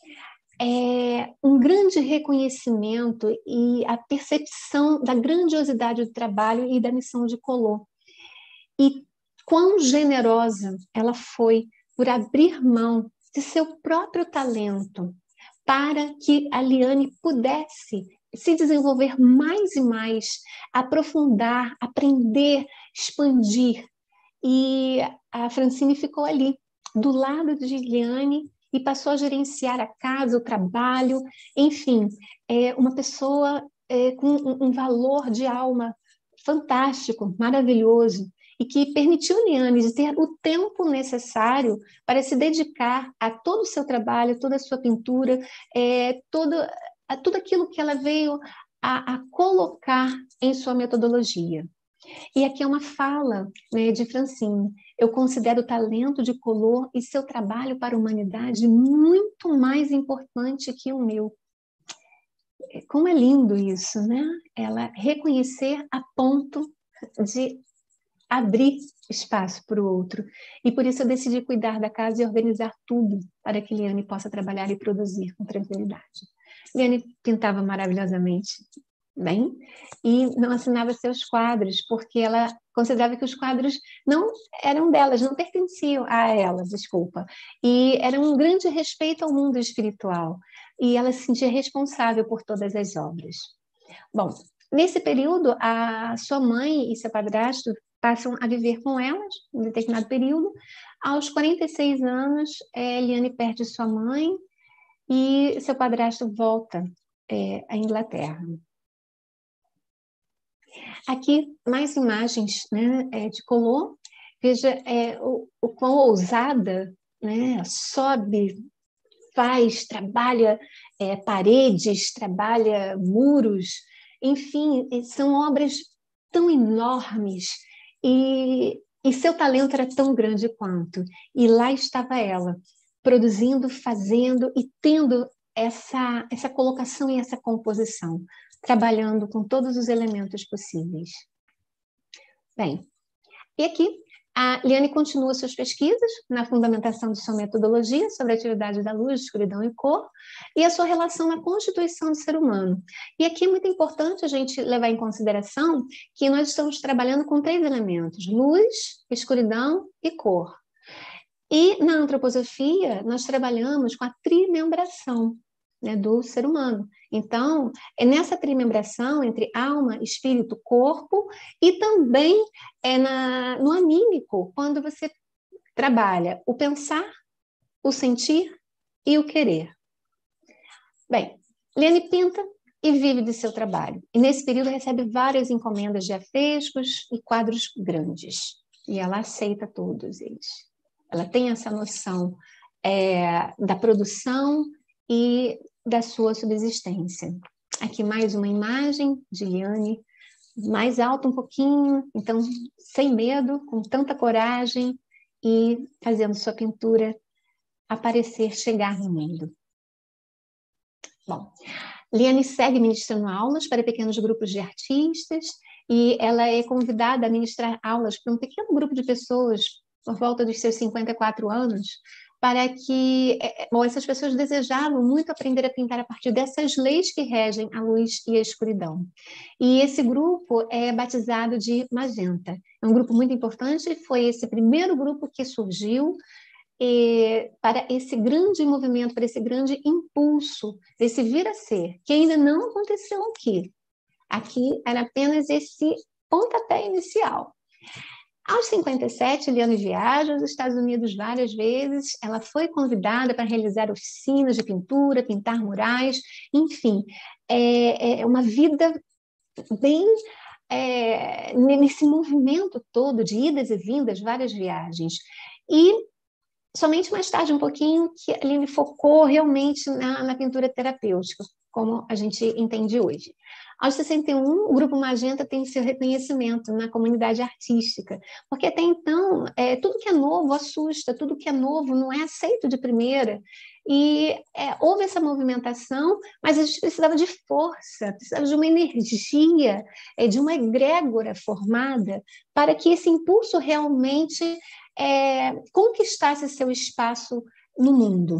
um grande reconhecimento e a percepção da grandiosidade do trabalho e da missão de Collot. E quão generosa ela foi por abrir mão de seu próprio talento para que a Liane pudesse se desenvolver mais e mais, aprofundar, aprender, expandir. E a Francine ficou ali, do lado de Liane, e passou a gerenciar a casa, o trabalho, enfim, uma pessoa com um valor de alma fantástico, maravilhoso, e que permitiu a Liane de ter o tempo necessário para se dedicar a todo o seu trabalho, toda a sua pintura, tudo aquilo que ela veio a colocar em sua metodologia. E aqui é uma fala, né, de Francine. Eu considero o talento de Collot e seu trabalho para a humanidade muito mais importante que o meu. Como é lindo isso, né? Ela reconhecer a ponto de abrir espaço para o outro. E por isso eu decidi cuidar da casa e organizar tudo para que Liane possa trabalhar e produzir com tranquilidade. Liane pintava maravilhosamente bem e não assinava seus quadros, porque ela considerava que os quadros não eram delas, não pertenciam a ela, desculpa. E era um grande respeito ao mundo espiritual. E ela se sentia responsável por todas as obras. Bom, nesse período, a sua mãe e seu padrasto passam a viver com elas, em um determinado período. Aos 46 anos, Liane perde sua mãe e seu padrasto volta à Inglaterra. Aqui, mais imagens, né, de Collot. Veja o quão ousada, né, sobe, faz, trabalha paredes, trabalha muros, enfim, são obras tão enormes e seu talento era tão grande quanto. E lá estava ela, produzindo, fazendo e tendo essa colocação e essa composição, trabalhando com todos os elementos possíveis. Bem, e aqui a Liane continua suas pesquisas na fundamentação de sua metodologia sobre a atividade da luz, escuridão e cor, e a sua relação na constituição do ser humano. E aqui é muito importante a gente levar em consideração que nós estamos trabalhando com 3 elementos: luz, escuridão e cor. E na antroposofia, nós trabalhamos com a trimembração, né, do ser humano. Então, é nessa trimembração entre alma, espírito, corpo, e também no anímico, quando você trabalha o pensar, o sentir e o querer. Bem, Liane pinta e vive de seu trabalho. E nesse período recebe várias encomendas de afrescos e quadros grandes. E ela aceita todos eles. Ela tem essa noção da produção e da sua subsistência. Aqui mais uma imagem de Liane, mais alta um pouquinho, então sem medo, com tanta coragem e fazendo sua pintura aparecer, chegar no mundo. Bom, Liane segue ministrando aulas para pequenos grupos de artistas e ela é convidada a ministrar aulas para um pequeno grupo de pessoas por volta dos seus 54 anos, para que essas pessoas desejavam muito aprender a pintar a partir dessas leis que regem a luz e a escuridão. E esse grupo é batizado de Magenta. É um grupo muito importante, foi esse primeiro grupo que surgiu para esse grande movimento, para esse grande impulso, esse vir a ser, que ainda não aconteceu aqui. Aqui era apenas esse pontapé inicial. Aos 57, Liane viaja aos Estados Unidos várias vezes. Ela foi convidada para realizar oficinas de pintura, pintar murais, enfim, é uma vida bem nesse movimento todo de idas e vindas, várias viagens. E somente mais tarde, um pouquinho, que a Liane focou realmente na pintura terapêutica, como a gente entende hoje. Aos 61, o Grupo Magenta tem seu reconhecimento na comunidade artística, porque até então, tudo que é novo assusta, tudo que é novo não é aceito de primeira, e houve essa movimentação, mas a gente precisava de força, precisava de uma energia, de uma egrégora formada, para que esse impulso realmente conquistasse seu espaço no mundo.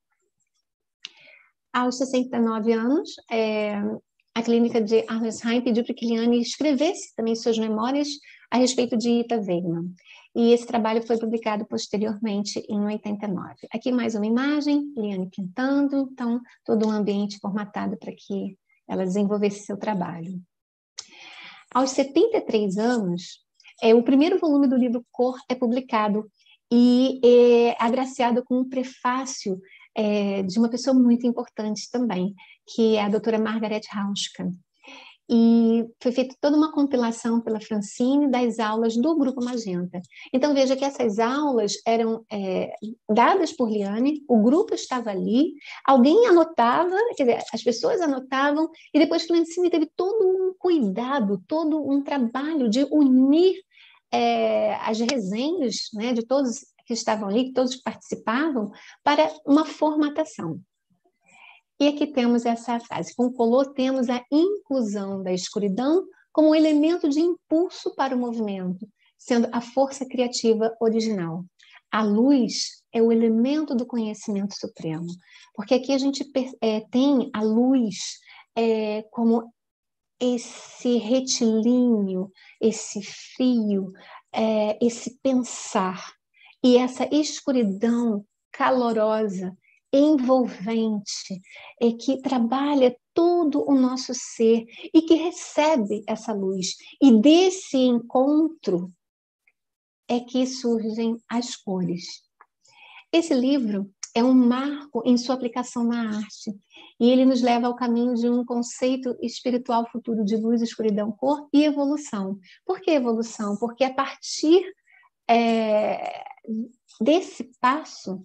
Aos 69 anos, a clínica de Arlesheim pediu para que Liane escrevesse também suas memórias a respeito de Ita Wegemann. E esse trabalho foi publicado posteriormente em 89. Aqui mais uma imagem, Liane pintando, então todo um ambiente formatado para que ela desenvolvesse seu trabalho. Aos 73 anos, o primeiro volume do livro Cor é publicado e é agraciado com um prefácio de uma pessoa muito importante também, que é a doutora Margaret Hauschka. E foi feita toda uma compilação pela Francine das aulas do Grupo Magenta. Então, veja que essas aulas eram dadas por Liane, o grupo estava ali, alguém anotava, quer dizer, as pessoas anotavam, e depois Francine teve todo um cuidado, todo um trabalho de unir as resenhas, né, de todos que estavam ali, que todos participavam, para uma formatação. E aqui temos essa frase. Com Colô temos a inclusão da escuridão como um elemento de impulso para o movimento, sendo a força criativa original. A luz é o elemento do conhecimento supremo, porque aqui a gente tem a luz como esse retilíneo, esse frio, esse pensar, e essa escuridão calorosa, envolvente, que trabalha todo o nosso ser e que recebe essa luz. E desse encontro é que surgem as cores. Esse livro é um marco em sua aplicação na arte, e ele nos leva ao caminho de um conceito espiritual futuro de luz, escuridão, cor e evolução. Por que evolução? Porque a partir desse passo,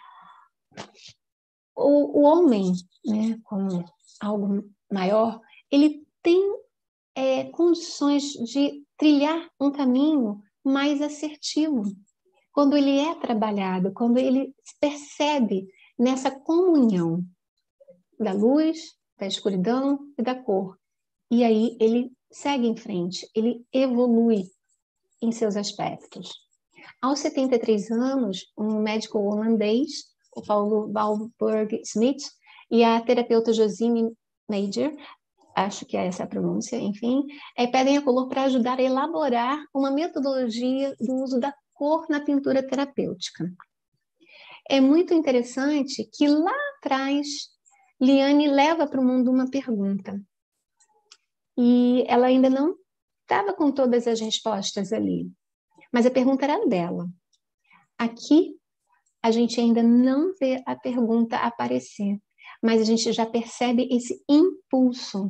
o homem, né, como algo maior, ele tem condições de trilhar um caminho mais assertivo. Quando ele é trabalhado, quando ele percebe nessa comunhão da luz, da escuridão e da cor. E aí ele segue em frente, ele evolui em seus aspectos. Aos 73 anos, um médico holandês, o Paulo Valberg Smith, e a terapeuta Josine Major, acho que é essa a pronúncia, enfim, pedem a Colô para ajudar a elaborar uma metodologia do uso da cor na pintura terapêutica. É muito interessante que lá atrás, Liane leva para o mundo uma pergunta. E ela ainda não estava com todas as respostas ali, mas a pergunta era dela. Aqui, a gente ainda não vê a pergunta aparecer, mas a gente já percebe esse impulso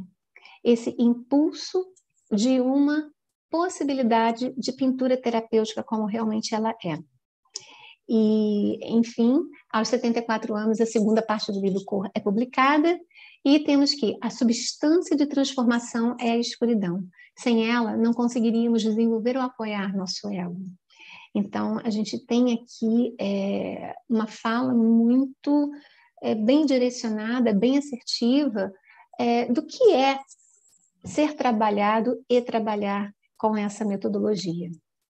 de uma possibilidade de pintura terapêutica como realmente ela é. E, enfim, aos 74 anos, a segunda parte do livro Cor é publicada, e temos que a substância de transformação é a escuridão. Sem ela, não conseguiríamos desenvolver ou apoiar nosso ego. Então, a gente tem aqui uma fala muito bem direcionada, bem assertiva, do que é ser trabalhado e trabalhar com essa metodologia.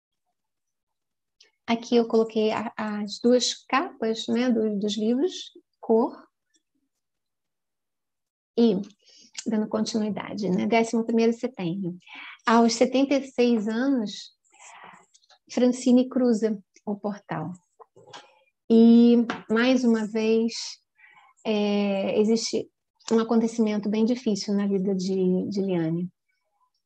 Aqui eu coloquei as duas capas, né, dos livros, Cor, e dando continuidade, né, 11º de setembro. Aos 76 anos, Francine cruza o portal. E, mais uma vez, existe um acontecimento bem difícil na vida de Liane.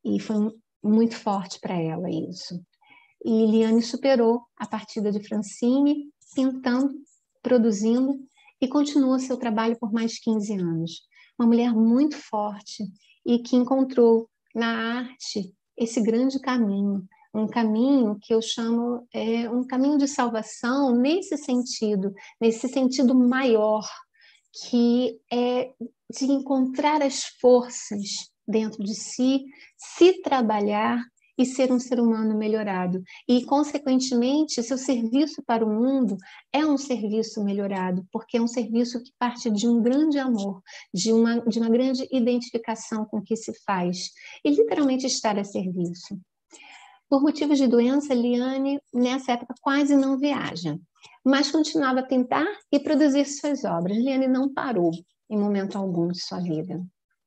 E foi muito forte para ela isso. E Liane superou a partida de Francine, pintando, produzindo, e continuou seu trabalho por mais 15 anos. Uma mulher muito forte e que encontrou na arte esse grande caminho, um caminho que eu chamo um caminho de salvação nesse sentido maior, que é de encontrar as forças dentro de si, se trabalhar e ser um ser humano melhorado. E, consequentemente, seu serviço para o mundo é um serviço melhorado, porque é um serviço que parte de um grande amor, de uma grande identificação com o que se faz, e literalmente estar a serviço. Por motivos de doença, Liane, nessa época, quase não viaja, mas continuava a pintar e produzir suas obras. Liane não parou em momento algum de sua vida.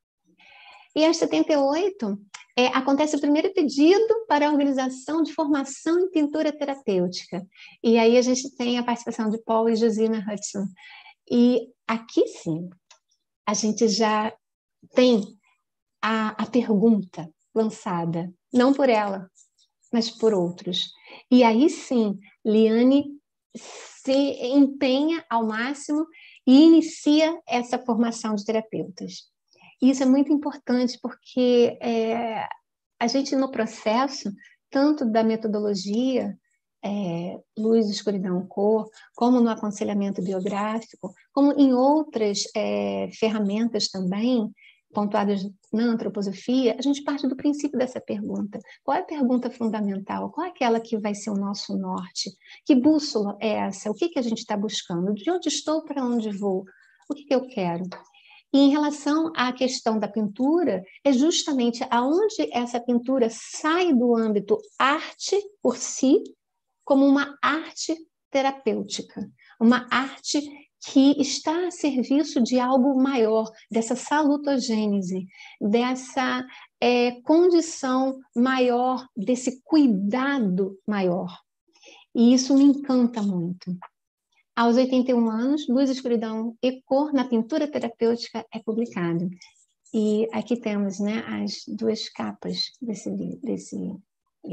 E em 78, acontece o primeiro pedido para a organização de formação em pintura terapêutica. E aí a gente tem a participação de Paul e Josina Hudson. E aqui sim, a gente já tem a pergunta lançada, não por ela, mas por outros. E aí sim, Liane se empenha ao máximo e inicia essa formação de terapeutas. E isso é muito importante porque a gente, no processo, tanto da metodologia, luz, escuridão, cor, como no aconselhamento biográfico, como em outras ferramentas também, pontuadas na antroposofia, a gente parte do princípio dessa pergunta. Qual é a pergunta fundamental? Qual é aquela que vai ser o nosso norte? Que bússola é essa? O que a gente está buscando? De onde estou, para onde vou? O que eu quero? E em relação à questão da pintura, é justamente aonde essa pintura sai do âmbito arte por si, como uma arte terapêutica, uma arte que está a serviço de algo maior, dessa salutogênese, dessa condição maior, desse cuidado maior. E isso me encanta muito. Aos 81 anos, Luz, Escuridão e Cor na Pintura Terapêutica é publicado. E aqui temos, né, as duas capas desse livro.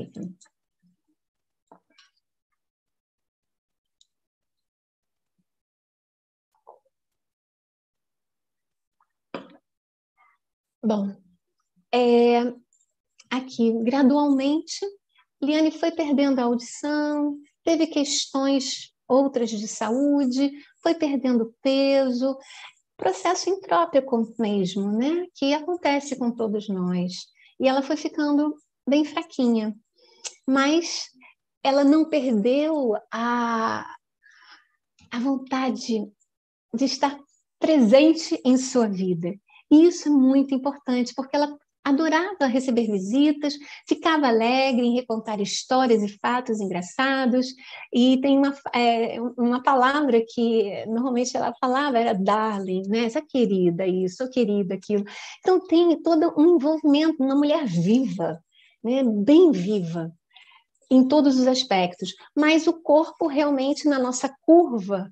Bom, aqui, gradualmente, Liane foi perdendo a audição, teve questões outras de saúde, foi perdendo peso, processo entrópico mesmo, né? Que acontece com todos nós. E ela foi ficando bem fraquinha, mas ela não perdeu a vontade de estar presente em sua vida. E isso é muito importante, porque ela adorava receber visitas, ficava alegre em recontar histórias e fatos engraçados, e tem uma palavra que normalmente ela falava, era darling, né? Essa querida isso, querida aquilo. Então tem todo um envolvimento, uma mulher viva, né? Bem viva, em todos os aspectos, mas o corpo realmente na nossa curva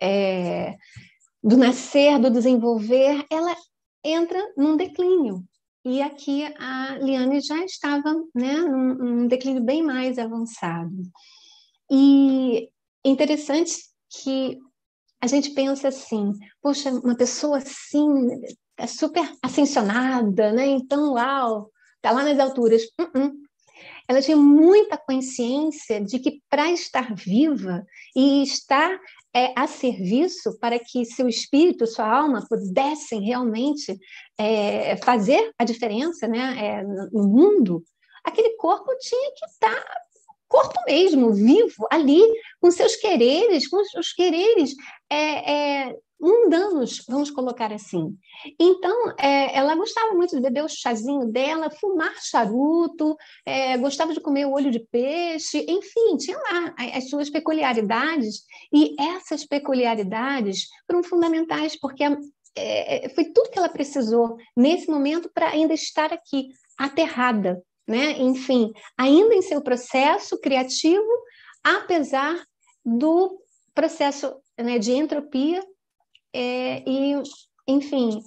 do nascer, do desenvolver, ela entra num declínio. E aqui a Liane já estava, né, num declínio bem mais avançado. E interessante que a gente pensa assim, poxa, uma pessoa assim, é super ascensionada, né? Então, uau, está lá nas alturas. Ela tinha muita consciência de que para estar viva e estar a serviço para que seu espírito, sua alma pudessem realmente fazer a diferença, né, no mundo, aquele corpo tinha que estar corpo mesmo, vivo, ali, com seus quereres, com os quereres mundanos, vamos colocar assim. Então, ela gostava muito de beber o chazinho dela, fumar charuto, gostava de comer o olho de peixe, enfim, tinha lá as suas peculiaridades, e essas peculiaridades foram fundamentais, porque foi tudo que ela precisou nesse momento para ainda estar aqui, aterrada, né? Enfim, ainda em seu processo criativo, apesar do processo, né, de entropia, e, enfim,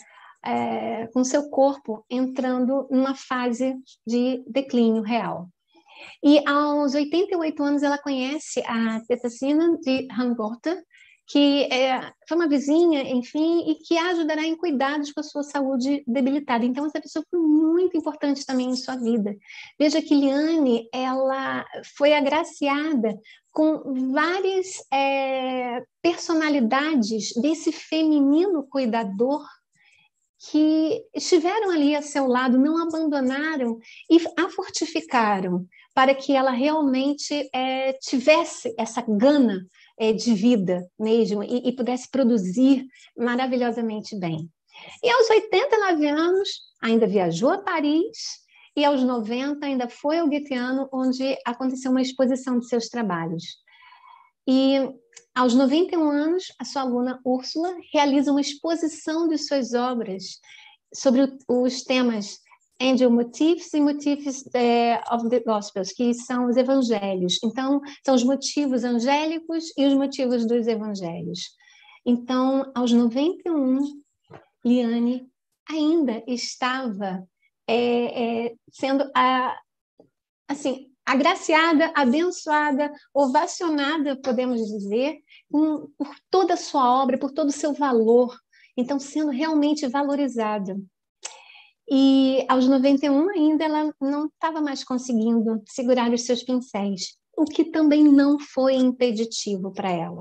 com seu corpo entrando numa fase de declínio real. E aos 88 anos ela conhece a Tetasina de Hangota, que foi uma vizinha, enfim, e que a ajudará em cuidados com a sua saúde debilitada. Então, essa pessoa foi muito importante também em sua vida. Veja que Liane, ela foi agraciada com várias personalidades desse feminino cuidador que estiveram ali a seu lado, não abandonaram e a fortificaram para que ela realmente tivesse essa gana de vida mesmo e pudesse produzir maravilhosamente bem. E aos 89 anos, ainda viajou a Paris e aos 90 ainda foi ao Gitiano, onde aconteceu uma exposição de seus trabalhos. E aos 91 anos, a sua aluna Úrsula realiza uma exposição de suas obras sobre os temas Angel Motifs e Motifs of the Gospels, que são os evangelhos. Então, são os motivos angélicos e os motivos dos evangelhos. Então, aos 91, Liane ainda estava sendo assim, agraciada, abençoada, ovacionada, podemos dizer, por toda a sua obra, por todo o seu valor. Então, sendo realmente valorizada. E aos 91 ainda ela não estava mais conseguindo segurar os seus pincéis, o que também não foi impeditivo para ela.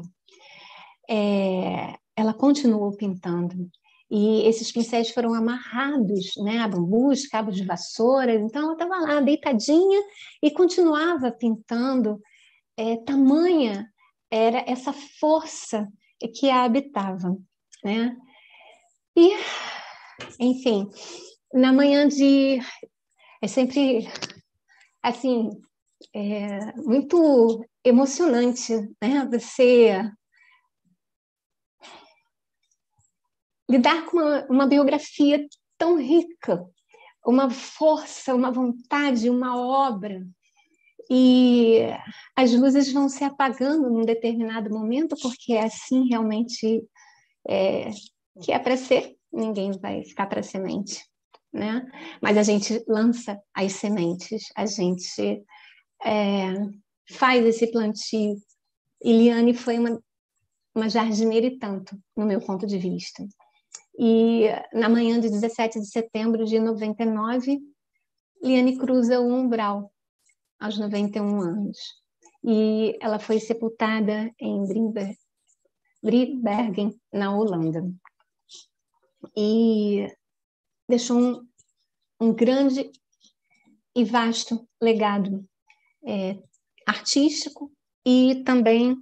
Ela continuou pintando. E esses pincéis foram amarrados, né, a bambus, cabos de vassoura. Então, ela estava lá, deitadinha, e continuava pintando. Tamanha era essa força que a habitava, né? E, enfim, na manhã de... É sempre, assim, muito emocionante, né? Você lidar com uma biografia tão rica, uma força, uma vontade, uma obra, e as luzes vão se apagando num determinado momento, porque é assim realmente que é para ser, ninguém vai ficar para semente, né? Mas a gente lança as sementes, a gente faz esse plantio, e Liane foi uma jardineira e tanto, no meu ponto de vista. E na manhã de 17 de setembro de 99, Liane cruza o umbral, aos 91 anos. E ela foi sepultada em Driebergen, na Holanda. E deixou um grande e vasto legado artístico e também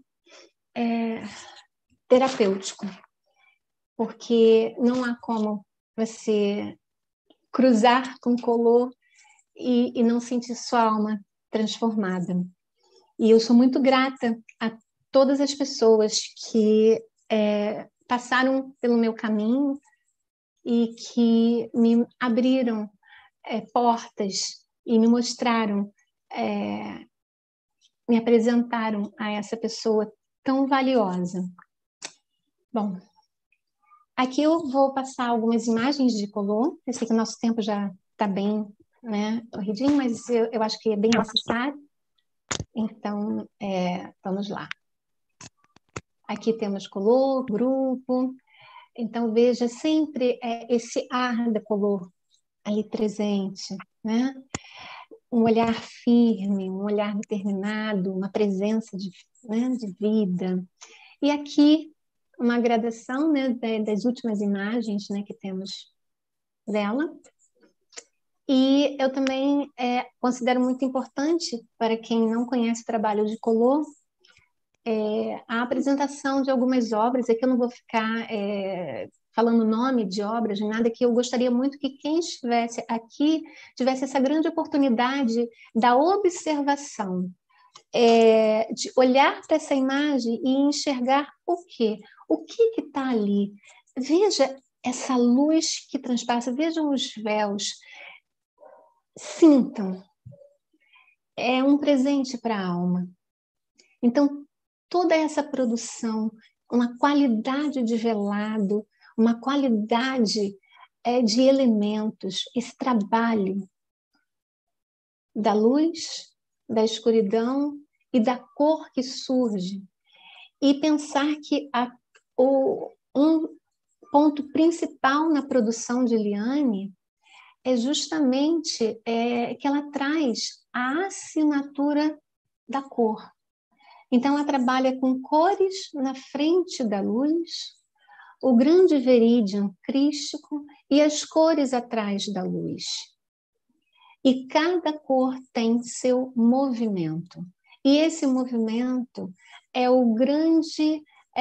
terapêutico, porque não há como você cruzar com color e não sentir sua alma transformada. E eu sou muito grata a todas as pessoas que passaram pelo meu caminho e que me abriram portas e me mostraram, me apresentaram a essa pessoa tão valiosa. Bom, aqui eu vou passar algumas imagens de color. Eu sei que o nosso tempo já está bem, né, corridinho, mas eu acho que é bem necessário. Então, vamos lá. Aqui temos color, grupo. Então, veja sempre esse ar da color ali presente, né? Um olhar firme, um olhar determinado, uma presença de vida. E aqui, uma gradação, né, das últimas imagens, né, que temos dela. E eu também considero muito importante, para quem não conhece o trabalho de color, a apresentação de algumas obras. Aqui eu não vou ficar falando o nome de obras, nem nada, que eu gostaria muito que quem estivesse aqui tivesse essa grande oportunidade da observação, de olhar para essa imagem e enxergar o quê? O que está ali? Veja essa luz que transpassa, vejam os véus, sintam. É um presente para a alma. Então, toda essa produção, uma qualidade de velado, uma qualidade de elementos, esse trabalho da luz, da escuridão e da cor que surge. E pensar que um ponto principal na produção de Liane é justamente que ela traz a assinatura da cor. Então, ela trabalha com cores na frente da luz, o grande verídium crístico e as cores atrás da luz. E cada cor tem seu movimento. E esse movimento é o grande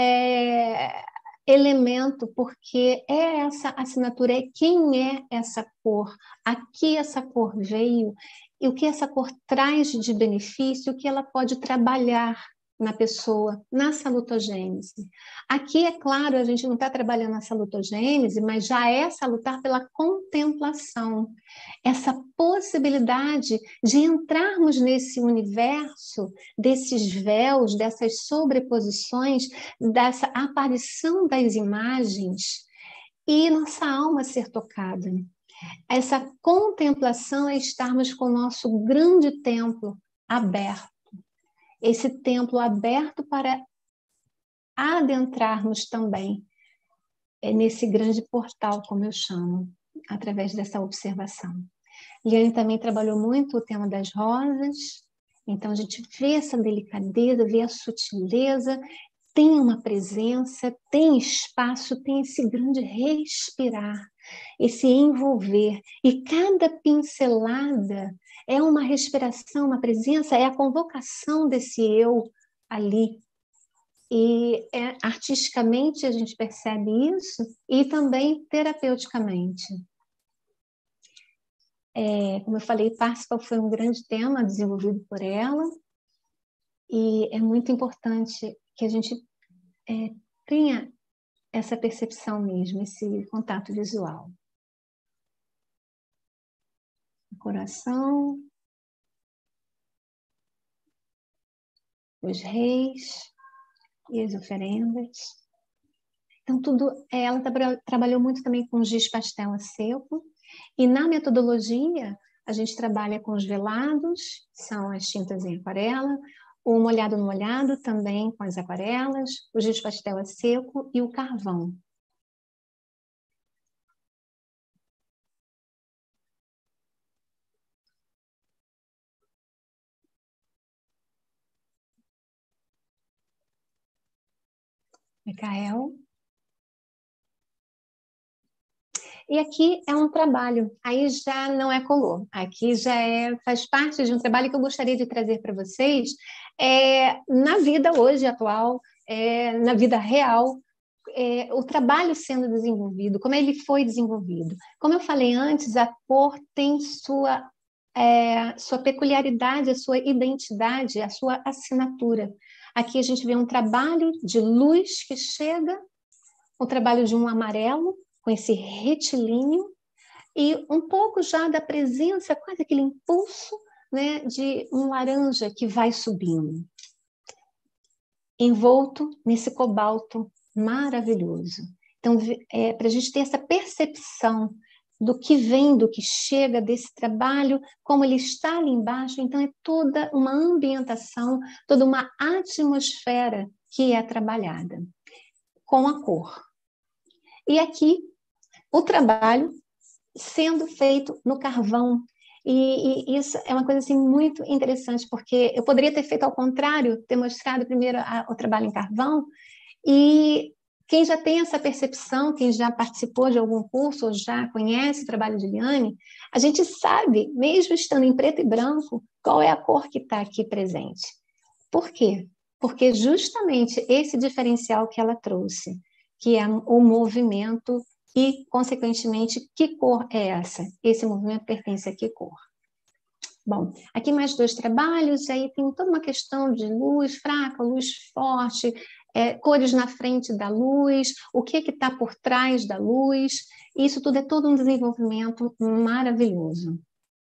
elemento, porque é essa assinatura, é quem é essa cor, aqui essa cor veio, e o que essa cor traz de benefício, o que ela pode trabalhar na pessoa, na salutogênese. Aqui, é claro, a gente não está trabalhando na salutogênese, mas já é salutar pela contemplação. Essa possibilidade de entrarmos nesse universo, desses véus, dessas sobreposições, dessa aparição das imagens e nossa alma ser tocada. Essa contemplação é estarmos com o nosso grande templo aberto. Esse templo aberto para adentrarmos também nesse grande portal, como eu chamo, através dessa observação. Liane também trabalhou muito o tema das rosas, então a gente vê essa delicadeza, vê a sutileza, tem uma presença, tem espaço, tem esse grande respirar, esse envolver, e cada pincelada é uma respiração, uma presença, é a convocação desse eu ali. E artisticamente a gente percebe isso e também terapeuticamente. Como eu falei, Parsifal foi um grande tema desenvolvido por ela e é muito importante que a gente tenha essa percepção mesmo, esse contato visual. O coração, os reis e as oferendas. Então, ela trabalhou muito também com giz pastel a seco. E na metodologia, a gente trabalha com os velados, são as tintas em aquarela, o molhado no molhado também com as aquarelas, o giz pastel a seco e o carvão. Micael. E aqui é um trabalho, aí já não é color, aqui já faz parte de um trabalho que eu gostaria de trazer para vocês na vida hoje atual, na vida real, o trabalho sendo desenvolvido, como ele foi desenvolvido. Como eu falei antes, a cor tem sua peculiaridade, a sua identidade, a sua assinatura. Aqui a gente vê um trabalho de luz que chega, o trabalho de um amarelo, com esse retilíneo, e um pouco já da presença, quase aquele impulso, né, de um laranja que vai subindo, envolto nesse cobalto maravilhoso. Então, para a gente ter essa percepção do que vem, do que chega desse trabalho, como ele está ali embaixo, então é toda uma ambientação, toda uma atmosfera que é trabalhada com a cor. E aqui, o trabalho sendo feito no carvão. E isso é uma coisa assim, muito interessante, porque eu poderia ter feito ao contrário, ter mostrado primeiro o trabalho em carvão, e quem já tem essa percepção, quem já participou de algum curso ou já conhece o trabalho de Liane, a gente sabe, mesmo estando em preto e branco, qual é a cor que está aqui presente. Por quê? Porque justamente esse diferencial que ela trouxe, que é o movimento e, consequentemente, que cor é essa? Esse movimento pertence a que cor? Bom, aqui mais 2 trabalhos, aí tem toda uma questão de luz fraca, luz forte, cores na frente da luz, o que está por trás da luz, isso tudo é todo um desenvolvimento maravilhoso.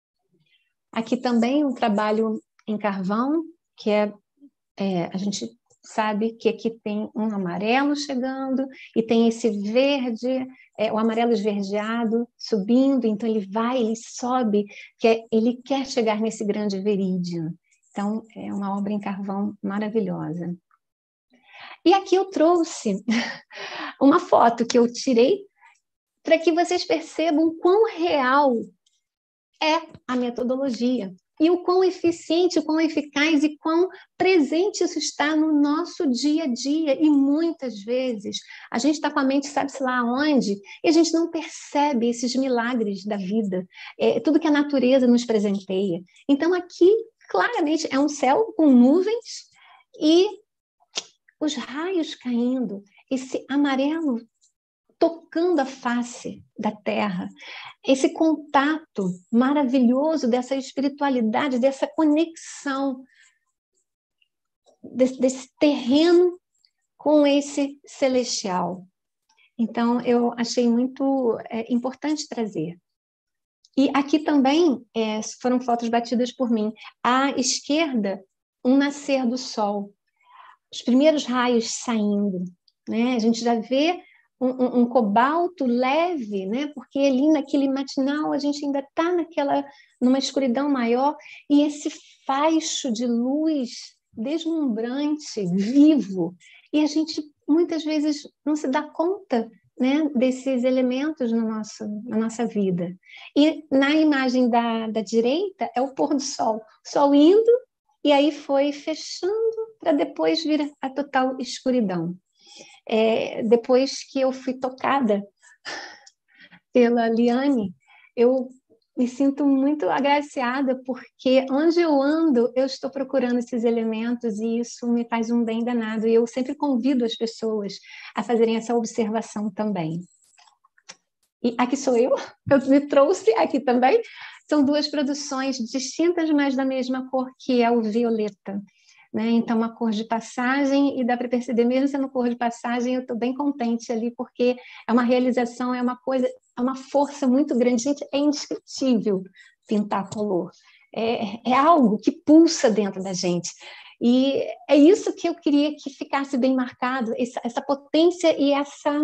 Aqui também um trabalho em carvão, que a gente sabe que aqui tem um amarelo chegando e tem esse verde, o amarelo esverdeado subindo, então ele sobe, ele quer chegar nesse grande verídio. Então, é uma obra em carvão maravilhosa. E aqui eu trouxe uma foto que eu tirei para que vocês percebam quão real é a metodologia e o quão eficiente, o quão eficaz e quão presente isso está no nosso dia a dia. E muitas vezes a gente está com a mente sabe-se lá onde e a gente não percebe esses milagres da vida, tudo que a natureza nos presenteia. Então aqui, claramente, é um céu com nuvens e os raios caindo, esse amarelo tocando a face da terra, esse contato maravilhoso dessa espiritualidade, dessa conexão desse terreno com esse celestial. Então, eu achei muito importante trazer. E aqui também foram fotos batidas por mim. À esquerda, um nascer do sol, os primeiros raios saindo, né? A gente já vê um cobalto leve, né? Porque ali naquele matinal a gente ainda está numa escuridão maior, e esse faixo de luz deslumbrante, vivo, e a gente muitas vezes não se dá conta, né, desses elementos na nossa vida. E na imagem da direita é o pôr do sol, o sol indo, e aí foi fechando para depois vir a total escuridão. Depois que eu fui tocada pela Liane, eu me sinto muito agraciada, porque onde eu ando, eu estou procurando esses elementos e isso me faz um bem danado. E eu sempre convido as pessoas a fazerem essa observação também. E aqui sou eu me trouxe aqui também. São duas produções distintas, mas da mesma cor, que é o violeta. Né? Então, uma cor de passagem, e dá para perceber, mesmo sendo cor de passagem, eu estou bem contente ali, porque é uma realização, é uma coisa, é uma força muito grande. Gente, é indescritível pintar color. É algo que pulsa dentro da gente. E é isso que eu queria que ficasse bem marcado, essa potência e essa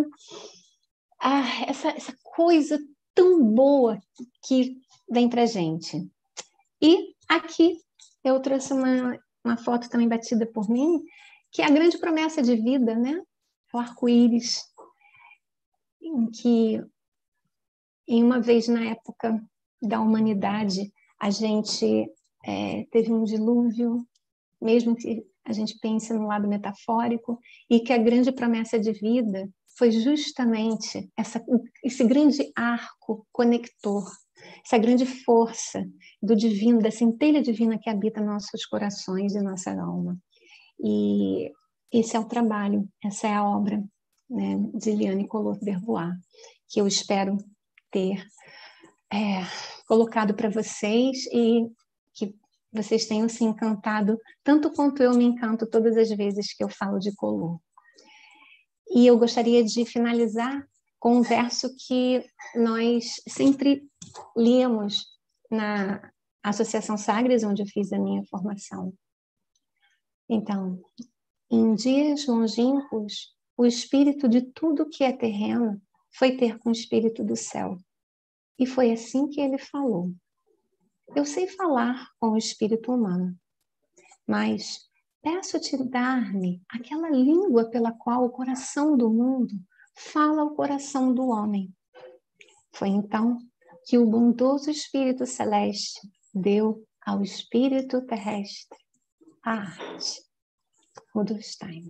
coisa tão boa que vem para a gente. E aqui eu trouxe uma foto também batida por mim, que é a grande promessa de vida, né? O arco-íris, em que, em uma vez na época da humanidade, a gente teve um dilúvio, mesmo que a gente pense no lado metafórico, e que a grande promessa de vida foi justamente esse grande arco conector, essa grande força do divino, da centelha divina que habita nossos corações e nossa alma. E esse é o trabalho, essa é a obra, né, de Liane Collot-D'Herbois, que eu espero ter colocado para vocês e que vocês tenham se encantado tanto quanto eu me encanto todas as vezes que eu falo de Collot. E eu gostaria de finalizar com um verso que nós sempre líamos na Associação Sagres, onde eu fiz a minha formação. Então, em dias longínquos, o espírito de tudo que é terreno foi ter com o espírito do céu. E foi assim que ele falou: eu sei falar com o espírito humano, mas peço-te dar-me aquela língua pela qual o coração do mundo fala ao coração do homem. Foi então que o bondoso Espírito Celeste deu ao espírito terrestre a arte. Rudolf Steiner.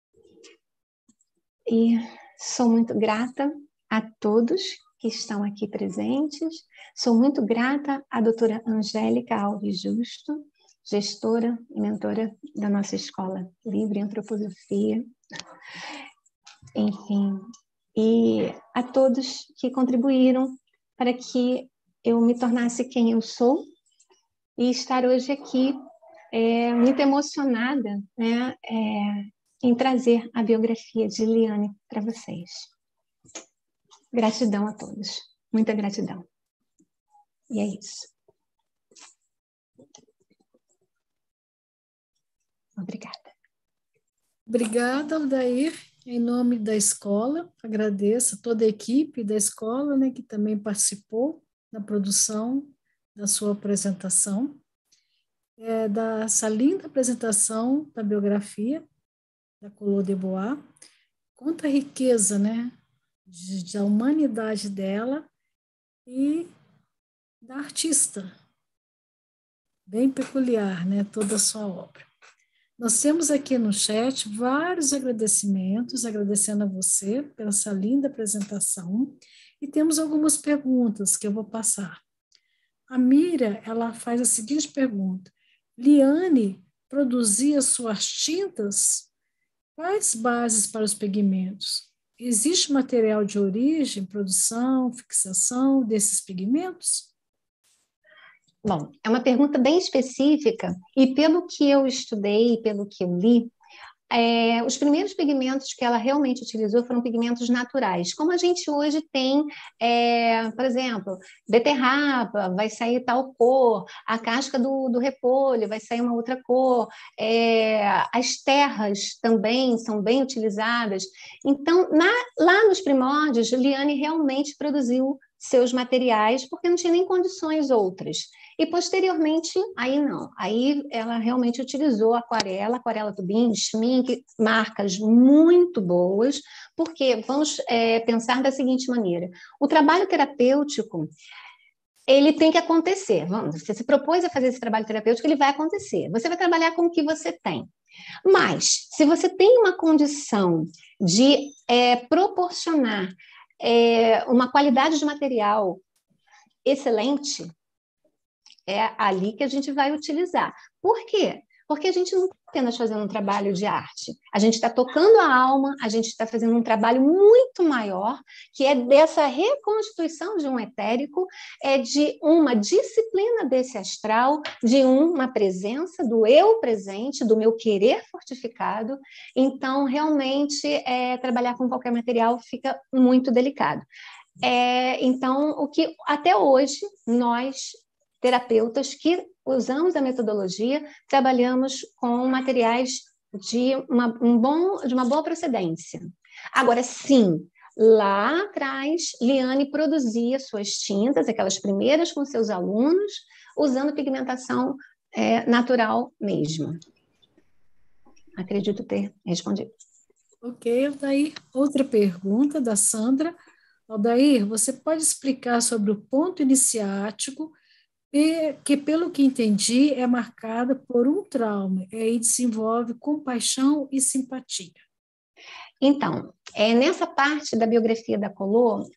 E sou muito grata a todos que estão aqui presentes. Sou muito grata à doutora Angélica Alves Justo, gestora e mentora da nossa Escola Livre Antroposofia. Enfim, e a todos que contribuíram para que eu me tornasse quem eu sou e estar hoje aqui muito emocionada, né, em trazer a biografia de Liane para vocês. Gratidão a todos, muita gratidão. E é isso. Obrigada. Obrigada, Aldair. Em nome da escola, agradeço a toda a equipe da escola, né, que também participou da produção da sua apresentação, dessa linda apresentação da biografia da Collot d'Herbois. Conta a riqueza, né, da humanidade dela e da artista, bem peculiar, né, toda a sua obra. Nós temos aqui no chat vários agradecimentos, agradecendo a você pela essa linda apresentação, e temos algumas perguntas que eu vou passar. A Mira, ela faz a seguinte pergunta: Liane produzia suas tintas? Quais bases para os pigmentos? Existe material de origem, produção, fixação desses pigmentos? Bom, é uma pergunta bem específica, e pelo que eu estudei, pelo que eu li, os primeiros pigmentos que ela realmente utilizou foram pigmentos naturais. Como a gente hoje tem, por exemplo, beterraba, vai sair tal cor, a casca do repolho vai sair uma outra cor, as terras também são bem utilizadas. Então, lá nos primórdios, Liane realmente produziu seus materiais, porque não tinha nem condições outras. E posteriormente, aí não, aí ela realmente utilizou aquarela tubinho, schmink, marcas muito boas, porque vamos pensar da seguinte maneira: o trabalho terapêutico, ele tem que acontecer. Você se propôs a fazer esse trabalho terapêutico, ele vai acontecer. Você vai trabalhar com o que você tem. Mas, se você tem uma condição de proporcionar uma qualidade de material excelente, é ali que a gente vai utilizar. Por quê? Porque a gente não está apenas fazendo um trabalho de arte, a gente está tocando a alma, a gente está fazendo um trabalho muito maior, que é dessa reconstituição de um etérico, de uma disciplina desse astral, de uma presença do eu presente, do meu querer fortificado. Então, realmente, trabalhar com qualquer material fica muito delicado. Então, o que até hoje nós, terapeutas que usamos a metodologia, trabalhamos com materiais de uma boa procedência. Agora, sim, lá atrás, Liane produzia suas tintas, aquelas primeiras com seus alunos, usando pigmentação natural mesmo. Acredito ter respondido. Ok, Aldair. Outra pergunta da Sandra. Aldair, você pode explicar sobre o ponto iniciático, que, pelo que entendi, é marcada por um trauma, e aí desenvolve compaixão e simpatia? Então, nessa parte da biografia da Collot,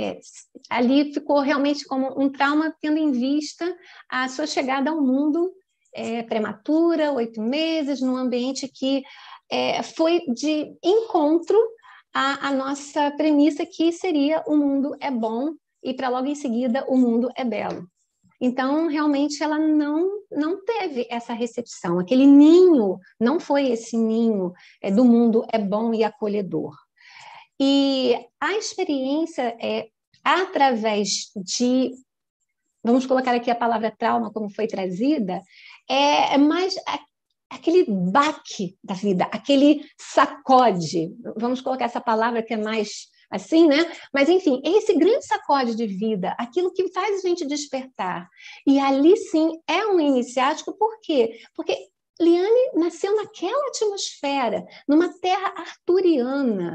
ali ficou realmente como um trauma, tendo em vista a sua chegada ao mundo prematura, 8 meses, num ambiente que foi de encontro à nossa premissa, que seria: o mundo é bom, e para logo em seguida o mundo é belo. Então, realmente, ela não teve essa recepção. Aquele ninho não foi esse ninho do mundo é bom e acolhedor. E a experiência através de, vamos colocar aqui a palavra trauma, como foi trazida, é mais aquele baque da vida, aquele sacode. Vamos colocar essa palavra que é mais assim, né? Mas, enfim, esse grande sacode de vida, aquilo que faz a gente despertar. E ali, sim, é um iniciático. Por quê? Porque Liane nasceu naquela atmosfera, numa terra arturiana,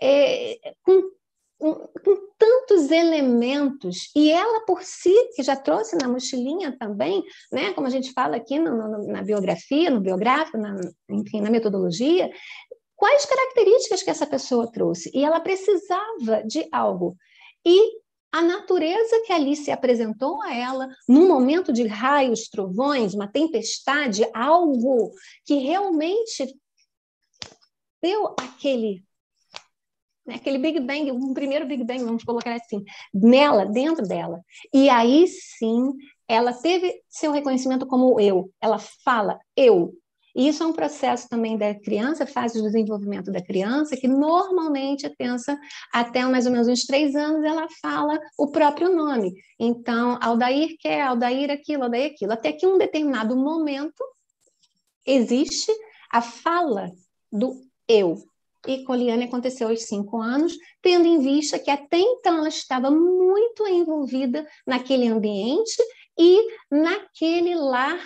com tantos elementos, e ela por si, que já trouxe na mochilinha também, né, como a gente fala aqui na biografia, no biográfico, enfim, na metodologia, quais características que essa pessoa trouxe. E ela precisava de algo. E a natureza que ali se apresentou a ela, num momento de raios, trovões, uma tempestade, algo que realmente deu aquele Big Bang, um primeiro Big Bang, vamos colocar assim, nela, dentro dela. E aí sim, ela teve seu reconhecimento como eu. Ela fala eu. E isso é um processo também da criança, fase de desenvolvimento da criança, que normalmente a criança, até mais ou menos uns 3 anos, ela fala o próprio nome. Então, Aldair quer, Aldair aquilo, Aldair aquilo. Até que em um determinado momento existe a fala do eu. E com Liane aconteceu aos 5 anos, tendo em vista que até então ela estava muito envolvida naquele ambiente e naquele lar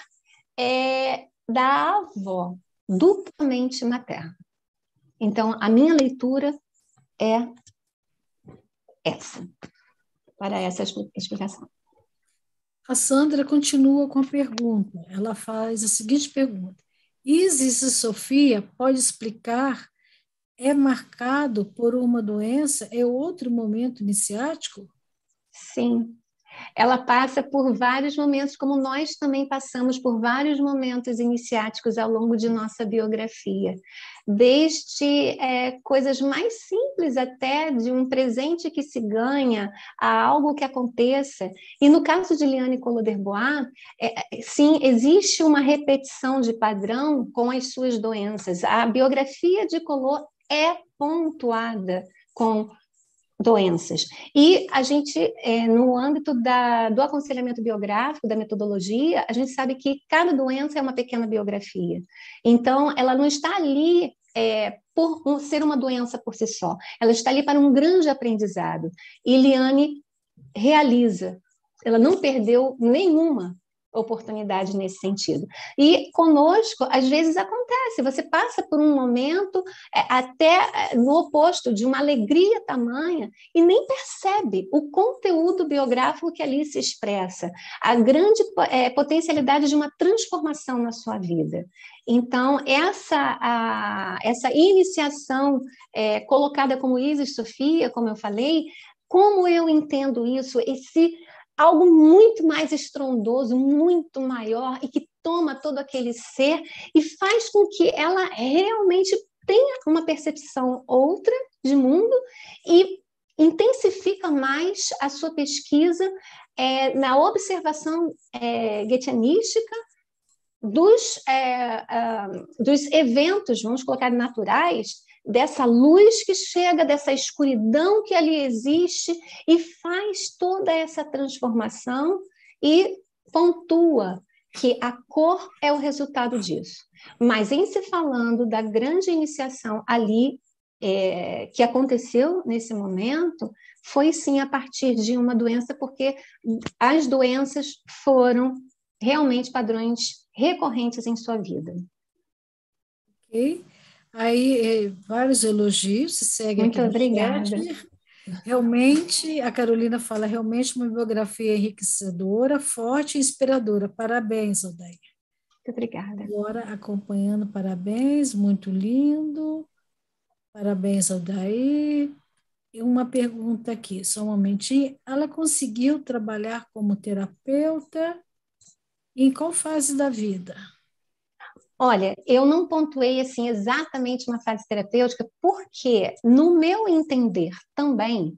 da avó, duplamente materna. Então, a minha leitura é essa, para essa explicação. A Sandra continua com a pergunta. Ela faz a seguinte pergunta: Isis e Sofia, pode explicar, é marcado por uma doença? É outro momento iniciático? Sim. Ela passa por vários momentos, como nós também passamos por vários momentos iniciáticos ao longo de nossa biografia. Desde coisas mais simples até de um presente que se ganha, a algo que aconteça. E no caso de Liane Collot-d'Herbois, sim, existe uma repetição de padrão com as suas doenças. A biografia de Collot é pontuada com doenças. E a gente, no âmbito do aconselhamento biográfico, da metodologia, a gente sabe que cada doença é uma pequena biografia. Então, ela não está ali por ser uma doença por si só, ela está ali para um grande aprendizado. E Liane realiza, ela não perdeu nenhuma oportunidade nesse sentido. E conosco, às vezes acontece, você passa por um momento até no oposto de uma alegria tamanha e nem percebe o conteúdo biográfico que ali se expressa, a grande potencialidade de uma transformação na sua vida. Então, essa iniciação colocada como Isis Sofia, como eu falei, como eu entendo isso, algo muito mais estrondoso, muito maior, e que toma todo aquele ser e faz com que ela realmente tenha uma percepção outra de mundo e intensifica mais a sua pesquisa na observação goetheanística dos eventos, vamos colocar, naturais, dessa luz que chega, dessa escuridão que ali existe e faz toda essa transformação e pontua que a cor é o resultado disso. Mas em se falando da grande iniciação ali, que aconteceu nesse momento, foi sim a partir de uma doença, porque as doenças foram realmente padrões recorrentes em sua vida. Ok. Aí, vários elogios, se segue Muito aqui no obrigada. chat. Realmente, a Carolina fala, realmente uma biografia enriquecedora, forte e inspiradora. Parabéns, Odeia. Muito obrigada. Agora, acompanhando, parabéns, muito lindo. Parabéns, Odair. E uma pergunta aqui, só um momentinho. Ela conseguiu trabalhar como terapeuta? Em qual fase da vida? Olha, eu não pontuei assim exatamente uma fase terapêutica, porque, no meu entender também,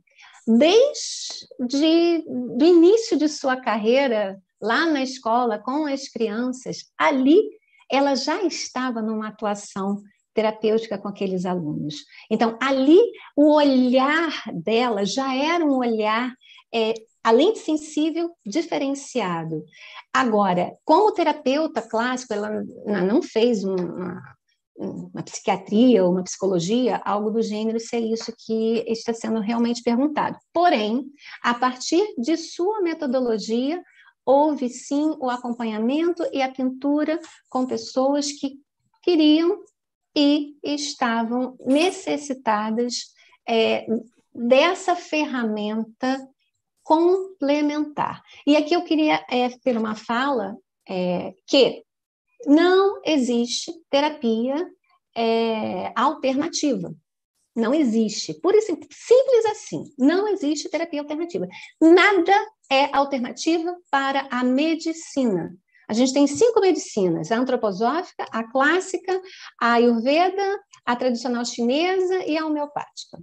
desde o início de sua carreira, lá na escola, com as crianças, ali ela já estava numa atuação terapêutica com aqueles alunos. Então, ali, o olhar dela já era um olhar, além de sensível, diferenciado. Agora, como terapeuta clássico, ela não fez uma psiquiatria ou uma psicologia, algo do gênero, se é isso que está sendo realmente perguntado. Porém, a partir de sua metodologia, houve sim o acompanhamento e a pintura com pessoas que queriam e estavam necessitadas dessa ferramenta complementar. E aqui eu queria ter uma fala que não existe terapia alternativa. Não existe. Pura e simples assim. Não existe terapia alternativa. Nada é alternativa para a medicina. A gente tem 5 medicinas: a antroposófica, a clássica, a ayurveda, a tradicional chinesa e a homeopática.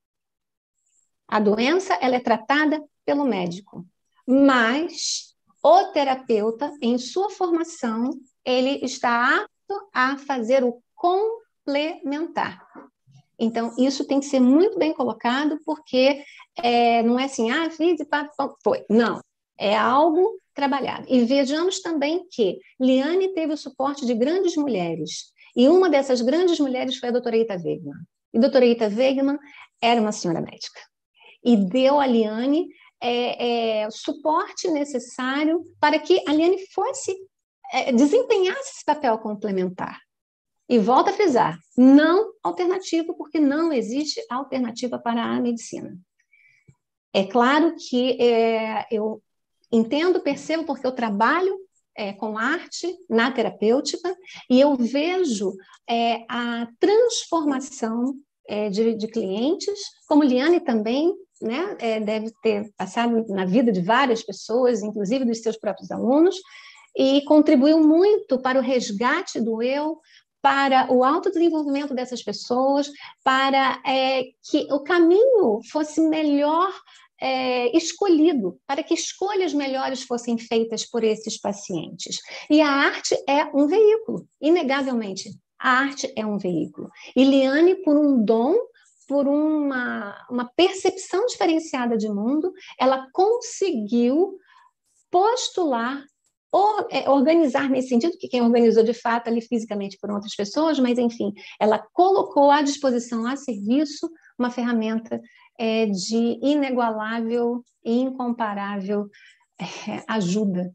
A doença ela é tratada pelo médico, mas o terapeuta, em sua formação, ele está apto a fazer o complementar. Então, isso tem que ser muito bem colocado, porque não é assim, fiz e foi. Não, é algo trabalhado. E vejamos também que Liane teve o suporte de grandes mulheres. E uma dessas grandes mulheres foi a doutora Ita Wegman. E a doutora Ita Wegman era uma senhora médica. E deu a Liane o suporte necessário para que a Liane fosse, desempenhasse esse papel complementar. E volto a frisar, não alternativa, porque não existe alternativa para a medicina. É claro que eu entendo, percebo, porque eu trabalho com arte na terapêutica e eu vejo a transformação de clientes, como Liane também, né, deve ter passado na vida de várias pessoas, inclusive dos seus próprios alunos, e contribuiu muito para o resgate do eu, para o autodesenvolvimento dessas pessoas, para que o caminho fosse melhor escolhido, para que escolhas melhores fossem feitas por esses pacientes. E a arte é um veículo, inegavelmente. A arte é um veículo. E Liane, por um dom, por uma percepção diferenciada de mundo, ela conseguiu postular, organizar nesse sentido, que quem organizou de fato ali fisicamente foram outras pessoas, mas enfim, ela colocou à disposição, a serviço, uma ferramenta de inigualável e incomparável ajuda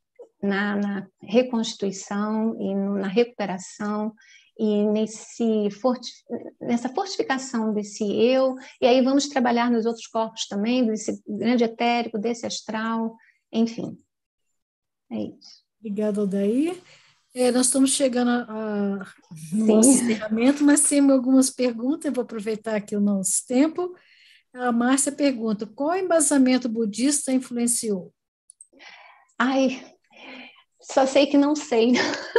na reconstituição e na recuperação e nessa fortificação desse eu, e aí vamos trabalhar nos outros corpos também, desse grande etérico, desse astral, enfim. É isso. Obrigada, Aldair. Nós estamos chegando no nosso encerramento, mas temos algumas perguntas, eu vou aproveitar aqui o nosso tempo. A Márcia pergunta, qual embasamento budista influenciou? Ai, só sei que não sei.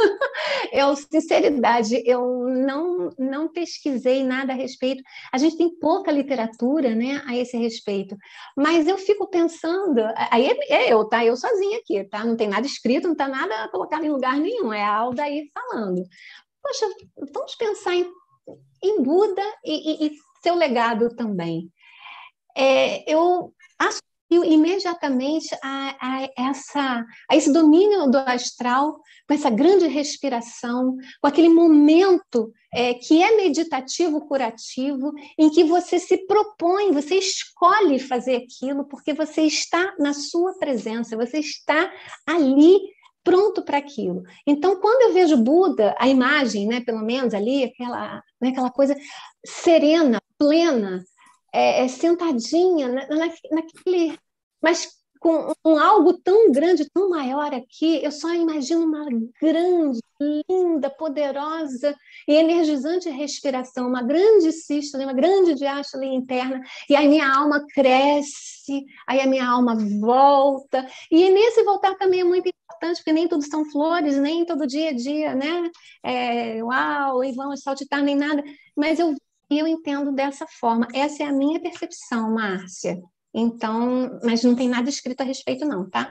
Sinceridade, eu não pesquisei nada a respeito. A gente tem pouca literatura, né, a esse respeito. Mas eu fico pensando, aí eu, tá? Eu sozinha aqui, tá? Não tem nada escrito, não está nada colocado em lugar nenhum. É a Aldair falando. Poxa, vamos pensar em Buda e seu legado também. Eu associo imediatamente a esse domínio do astral, com essa grande respiração, com aquele momento que é meditativo, curativo, em que você se propõe, você escolhe fazer aquilo, porque você está na sua presença, você está ali pronto para aquilo. Então, quando eu vejo Buda, a imagem, né, pelo menos ali, aquela coisa serena, plena, sentadinha naquele, mas com algo tão grande, tão maior aqui, eu só imagino uma grande, linda, poderosa e energizante respiração, uma grande sístole, uma grande diástole interna, e aí minha alma cresce, aí a minha alma volta, e nesse voltar também é muito importante, porque nem tudo são flores, nem todo dia a dia, né? Uau, e vamos saltitar, nem nada, mas eu entendo dessa forma. Essa é a minha percepção, Márcia. Então, mas não tem nada escrito a respeito, não, tá?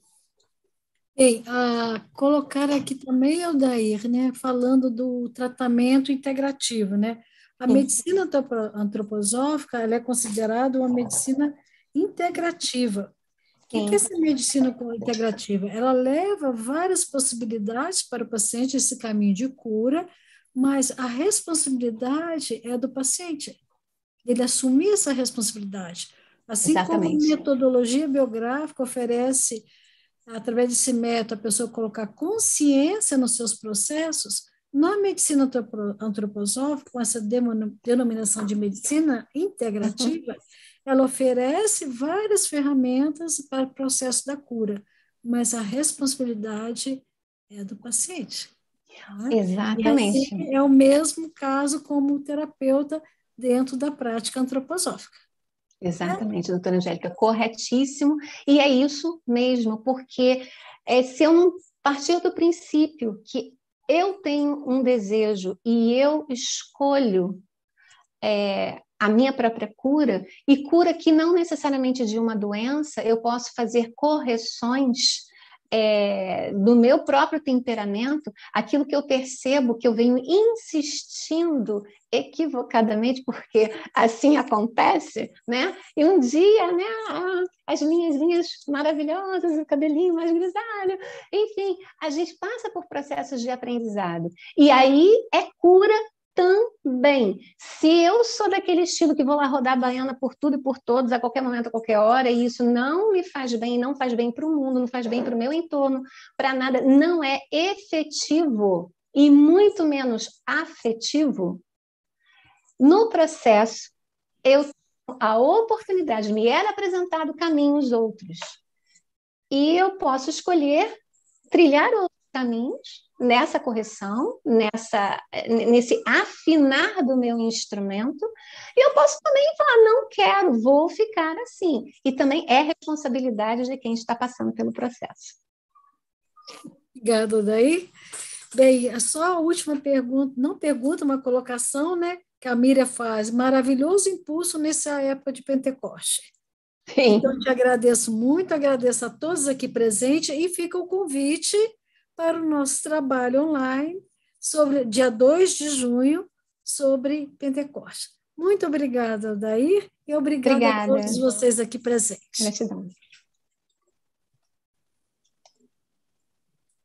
Bem, colocar aqui também, Aldair, né, falando do tratamento integrativo, né? A medicina antroposófica, ela é considerada uma medicina integrativa. O que é essa medicina integrativa? Ela leva várias possibilidades para o paciente, esse caminho de cura, mas a responsabilidade é do paciente. Ele assumir essa responsabilidade. Assim Exatamente. como a metodologia biográfica oferece, através desse método, a pessoa colocar consciência nos seus processos, na medicina antroposófica, com essa denominação de medicina integrativa, ela oferece várias ferramentas para o processo da cura, mas a responsabilidade é do paciente. Né? Exatamente. E assim, é o mesmo caso como o terapeuta dentro da prática antroposófica. Exatamente, doutora Angélica, corretíssimo, e é isso mesmo, porque se eu não partir do princípio que eu tenho um desejo e eu escolho a minha própria cura, e cura que não necessariamente de uma doença, eu posso fazer correções do meu próprio temperamento, aquilo que eu percebo que eu venho insistindo equivocadamente, porque assim acontece, né? E um dia, né, as linhas maravilhosas, o cabelinho mais grisalho, enfim, a gente passa por processos de aprendizado. E aí é cura também. Se eu sou daquele estilo que vou lá rodar a baiana por tudo e por todos, a qualquer momento, a qualquer hora, e isso não me faz bem, não faz bem para o mundo, não faz bem para o meu entorno, para nada, não é efetivo e muito menos afetivo, no processo, eu tenho a oportunidade, me era apresentado caminhos outros, e eu posso trilhar outros caminhos nessa correção, nesse afinar do meu instrumento, e eu posso também falar, não quero, vou ficar assim. E também é responsabilidade de quem está passando pelo processo. Obrigada, Daí. Bem, só a última pergunta, não pergunta, uma colocação, né, que a Miriam faz. Maravilhoso impulso nessa época de Pentecoste. Sim. Então, eu te agradeço muito, agradeço a todos aqui presentes e fica o convite para o nosso trabalho online sobre dia 2 de junho, sobre Pentecoste. Muito obrigada, Daí, e obrigada a todos vocês aqui presentes. Gratidão.